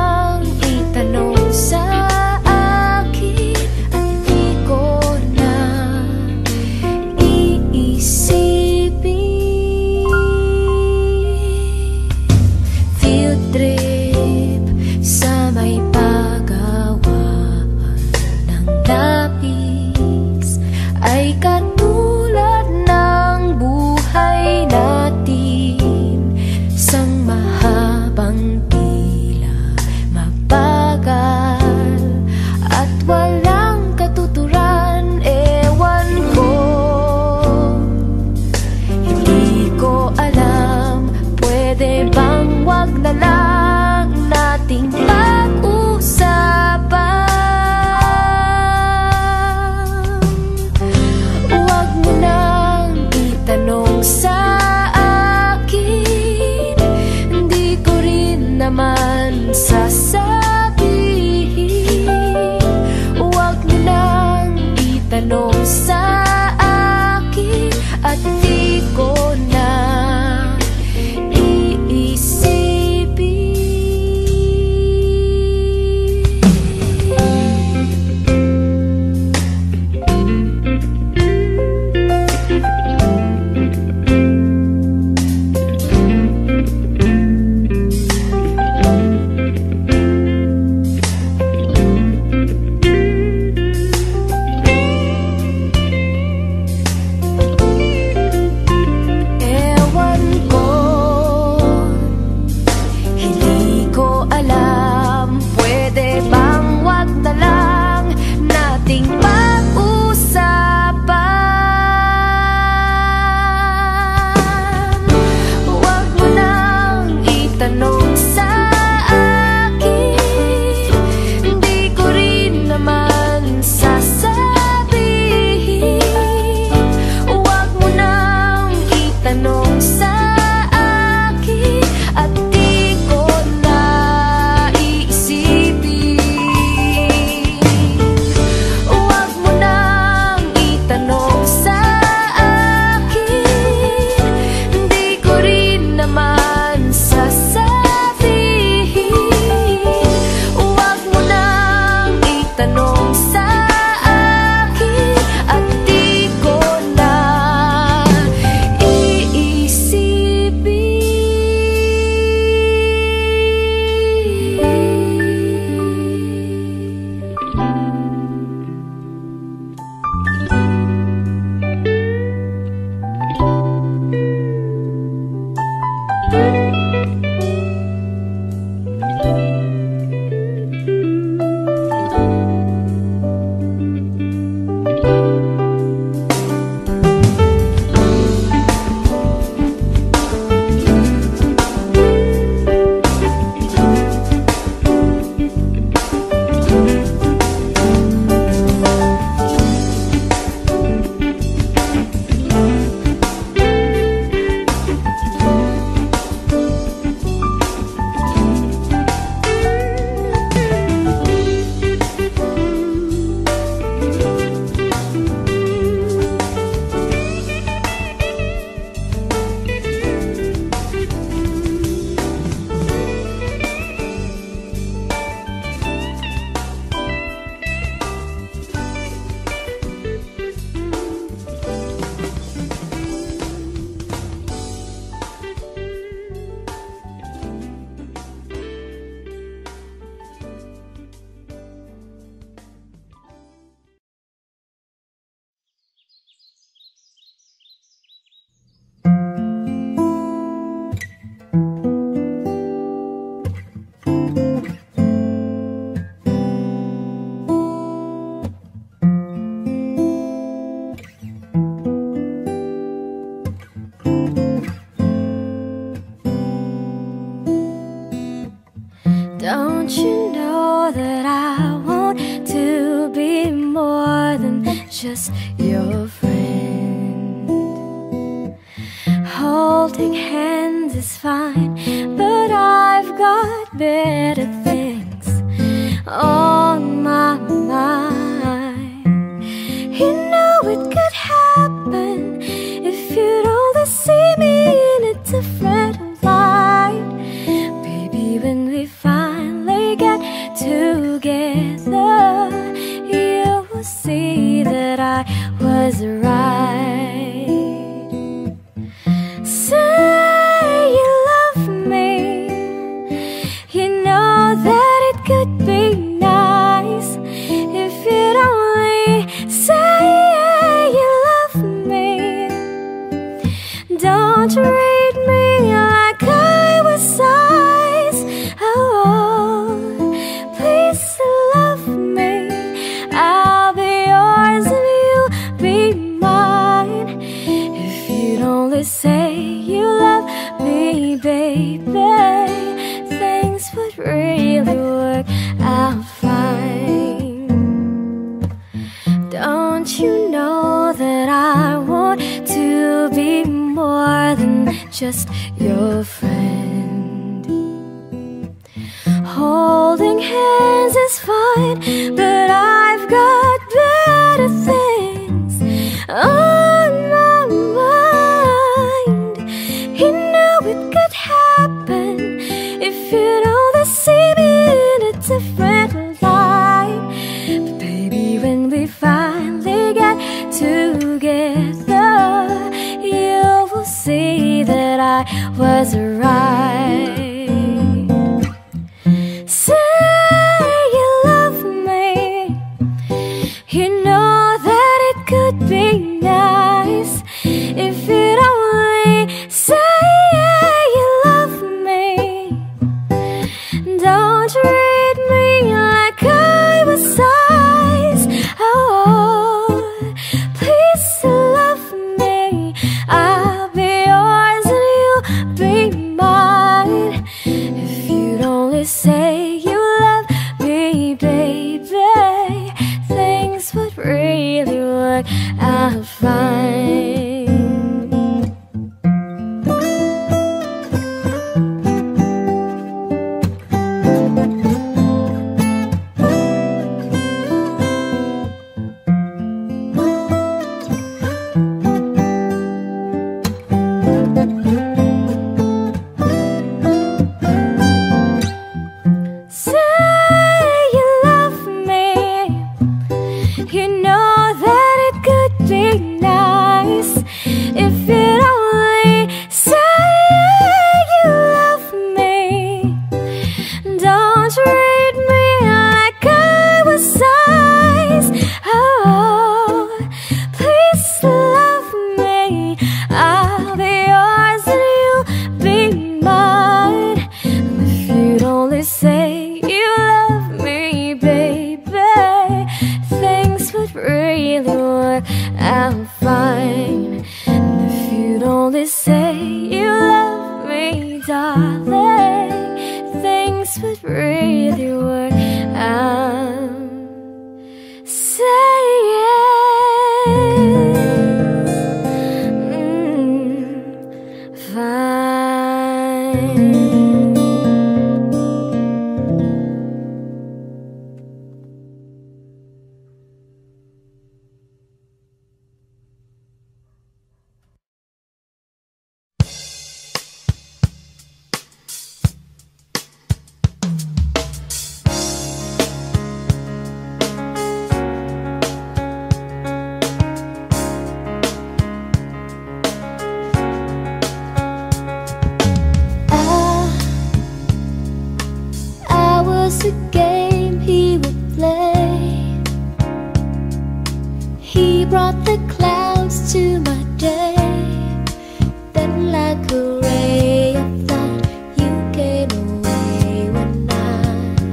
know that I want to be more than just your friend. Holding hands is fine, but I've got better things on my mind. You know it could happen if you'd only see me in a different light. Baby, when we finally get together, you will see that I was right. Say you love me, you know that it could be nice if you'd only say you love me. Don't treat me like I was size. Oh, please love me. I'll be yours and you'll be mine. If you'd only say you love me, baby, things would really work out fine. Don't you know that I want to be more than just your friend? Holding hands is fine, but I've got better things on my mind. You know it could happen if you'd only see me in a different light. But baby, when we finally get together, you will see that I was right. Say you love me, you know that it could be nice if you'd only say you love me. Don't treat me like I was size. Oh, please love me. I'll be yours and you'll be mine. If you'd only say you love me, baby, things would really work out fine. Say you love me, you know that it could be nice if you'd only say you love me. Don't treat me like I was size. Oh, please love me. I'll be yours and you'll be mine. If you'd only say you love me, baby, things would really work out fine. And if you'd only say you love me, darling, things would really work out. Say yes, fine. A game he would play. He brought the clouds to my day. Then like a ray of light, you came away one night.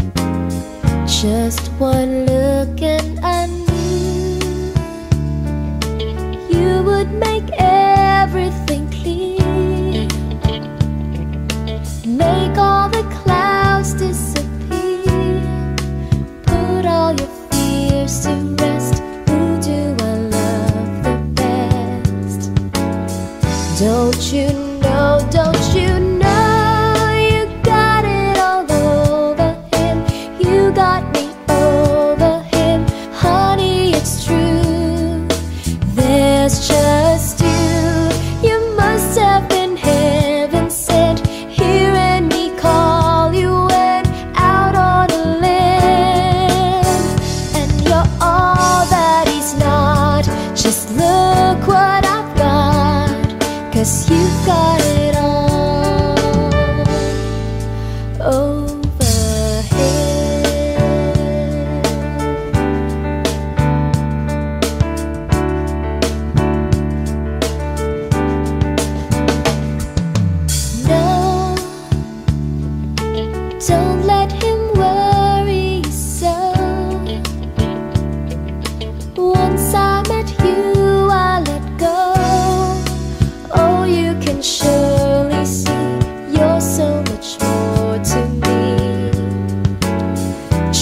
Just one look and I knew you would make everything clear, make all the clouds disappear.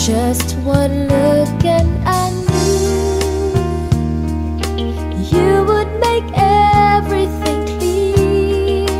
Just one look and I knew you would make everything clear,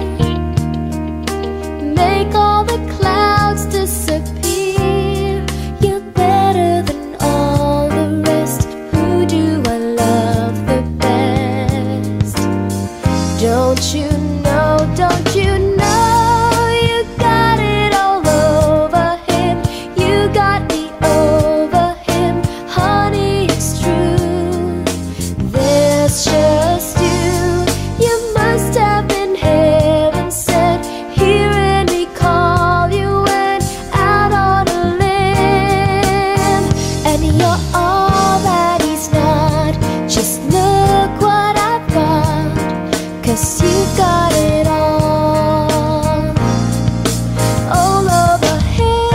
make all the clouds disappear. You're better than all the rest. Who do I love the best? Don't you know, don't you know, you got it all over him. You got me over him, honey, it's true. There's just you. You must have been heaven sent, hearing me call. You went out on a limb, and you're all that he's not. Just look what I've got, 'cause you got it all over him.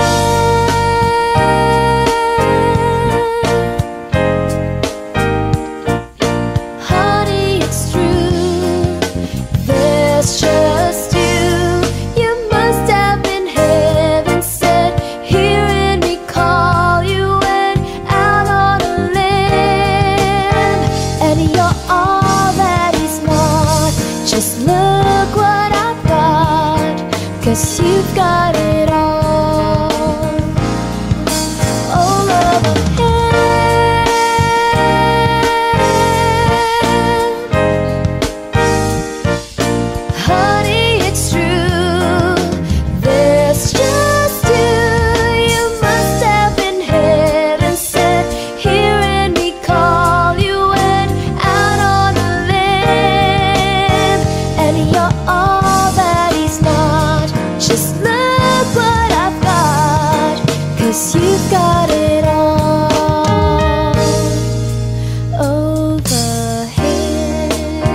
Honey, it's true. There's just you. You must have been heaven sent, hearing me call. You went out on a limb, and you're all that he's not. Just look what I've got, 'cause you've got it all over him. Honey, it's true. There's just you. You must have been heaven sent, hearing me call. You went out on a limb, and you're all that he's not. Just look what I've got, 'cause you've got it all over him.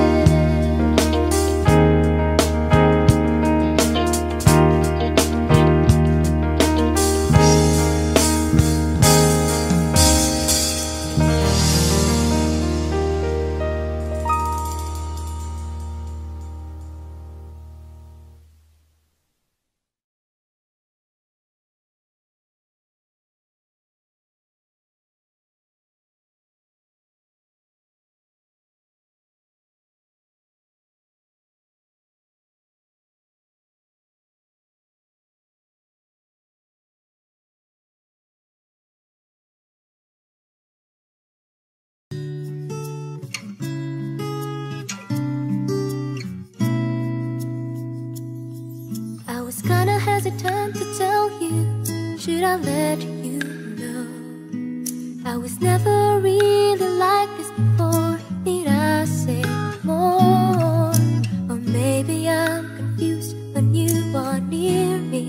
I was kinda hesitant to tell you. Should I let you know? I was never really like this before. Need I say more? Or maybe I'm confused when you are near me.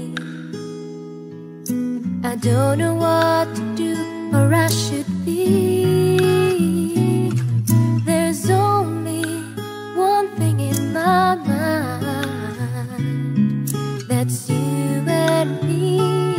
I don't know what to do, or I should be. There's only one thing in my mind, that's you and me.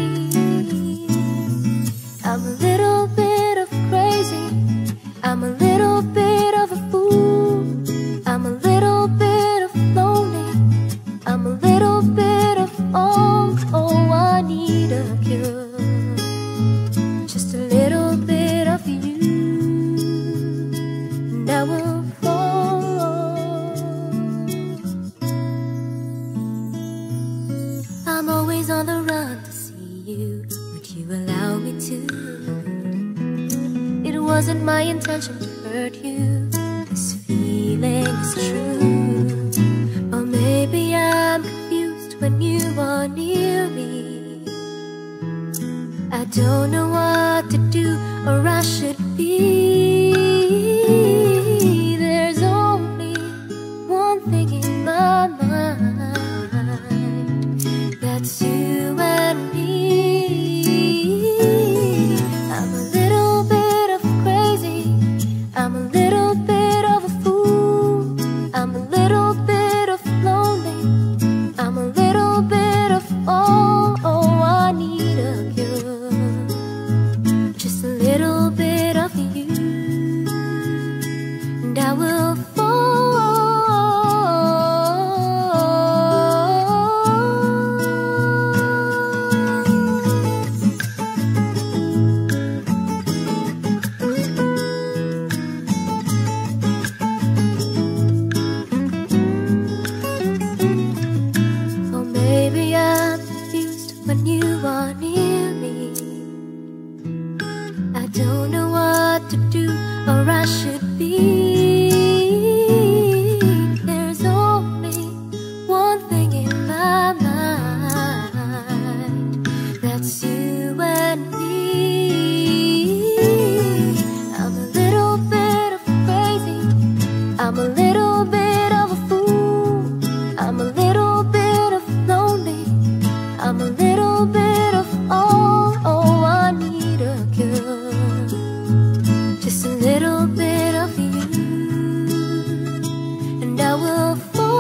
I'm a little bit of crazy, I'm a little bit of a fool, I'm a little bit of lonely, I'm a little bit of all. Oh, I need a cure, just a little bit of you, and I will fall. I'm always on the run to see you. Would you allow me to? It wasn't my intention to hurt you. This feeling is true. Or maybe I'm confused when you are near me. I don't know what to do, or I should be. There's only one thing in my mind, that's you and me. I'm a little bit of crazy, I'm a little bit of a fool, I'm a little bit of lonely, I'm a little bit of all. Oh, I need a cure, just a little bit of you. don't know what to do or I should be. There's only one thing in my mind, that's you and me. I'm a little bit of crazy, I'm a little bit of a fool, I'm a little bit of lonely, I'm a little bit of all. Oh, I need a cure, just a little bit of you, and I will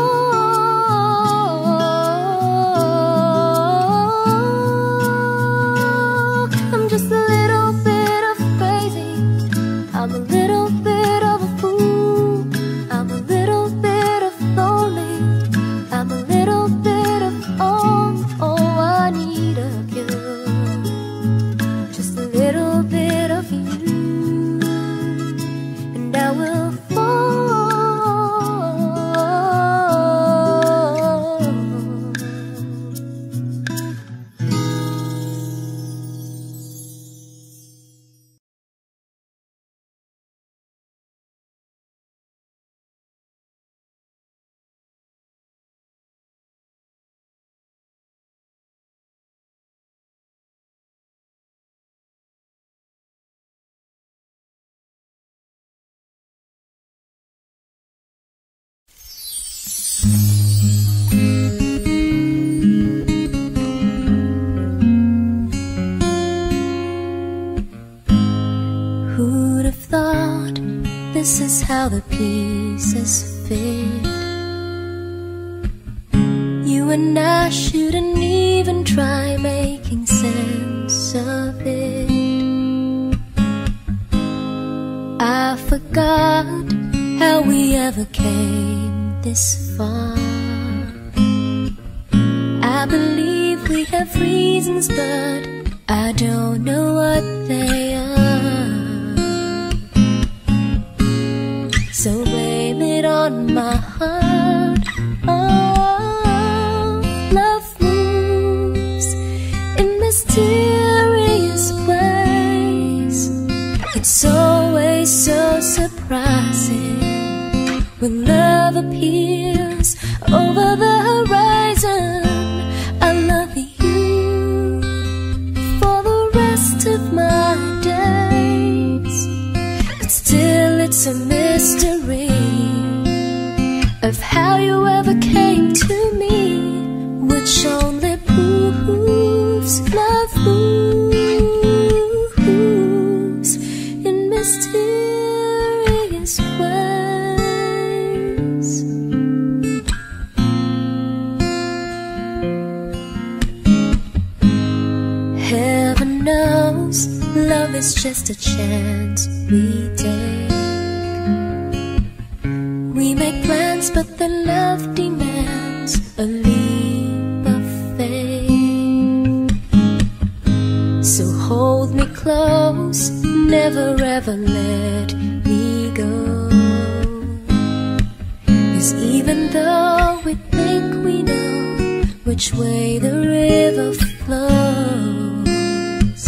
fall. I'm just a little bit of crazy, I'm a little bit of a fool, I'm a little bit of lonely, I'm a little bit of all. Oh, I need a cure, just a little bit of you, and I will fall. Who'd have thought this is how the pieces fit? You and I shouldn't even try making sense of it. I forgot how we ever came this far. I believe we have reasons, but I don't know what they are. So blame it on my heart. Oh, love moves in mysterious ways. It's always so surprising when love appears over the horizon. I love you for the rest of my days, but still it's a mystery of how you ever came to me, which only proves love moves in mysterious ways. Heaven knows love is just a chance we take. We make plans, but then love demands a leap of faith. So hold me close, never ever let me go. 'Cause even though we think we know which way the river flows,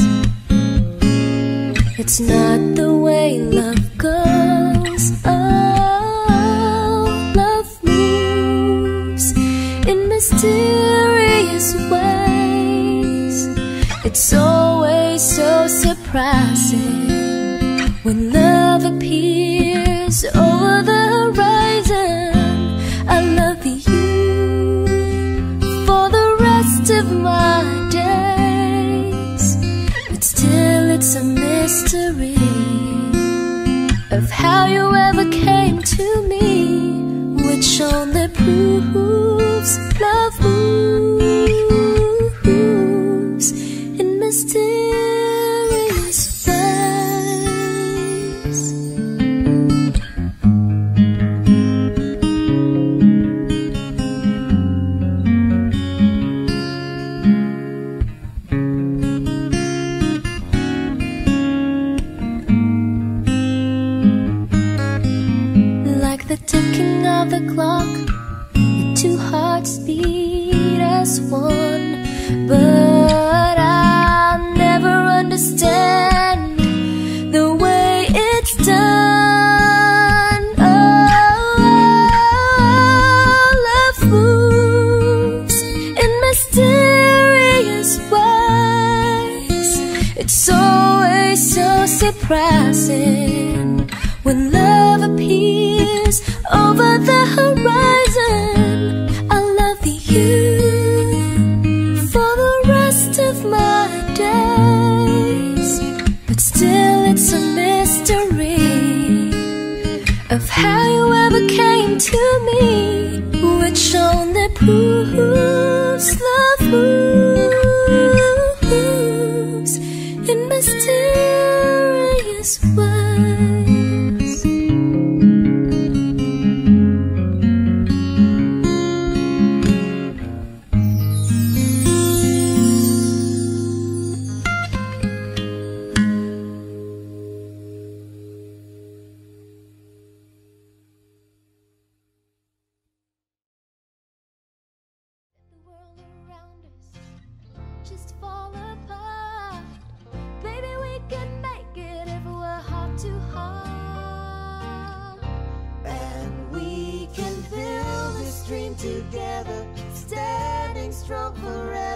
it's not the way love goes. Oh, love moves in mysterious ways. It's always so surprising when love appears over the horizon. I love you for the rest of my days, but still it's a mystery of how you ever came to me, which only proves love moves in mysterious ways. Like the ticking of the clock, the two hearts beat as one, but I'll never understand It's always so surprising when love appears over the horizon. I'll love you for the rest of my days, but still it's a mystery of how you ever came to me, which only proves love moves in mysterious ways. Just fall apart. Baby, we can make it if we're heart to heart. And we can build this dream together, standing strong forever.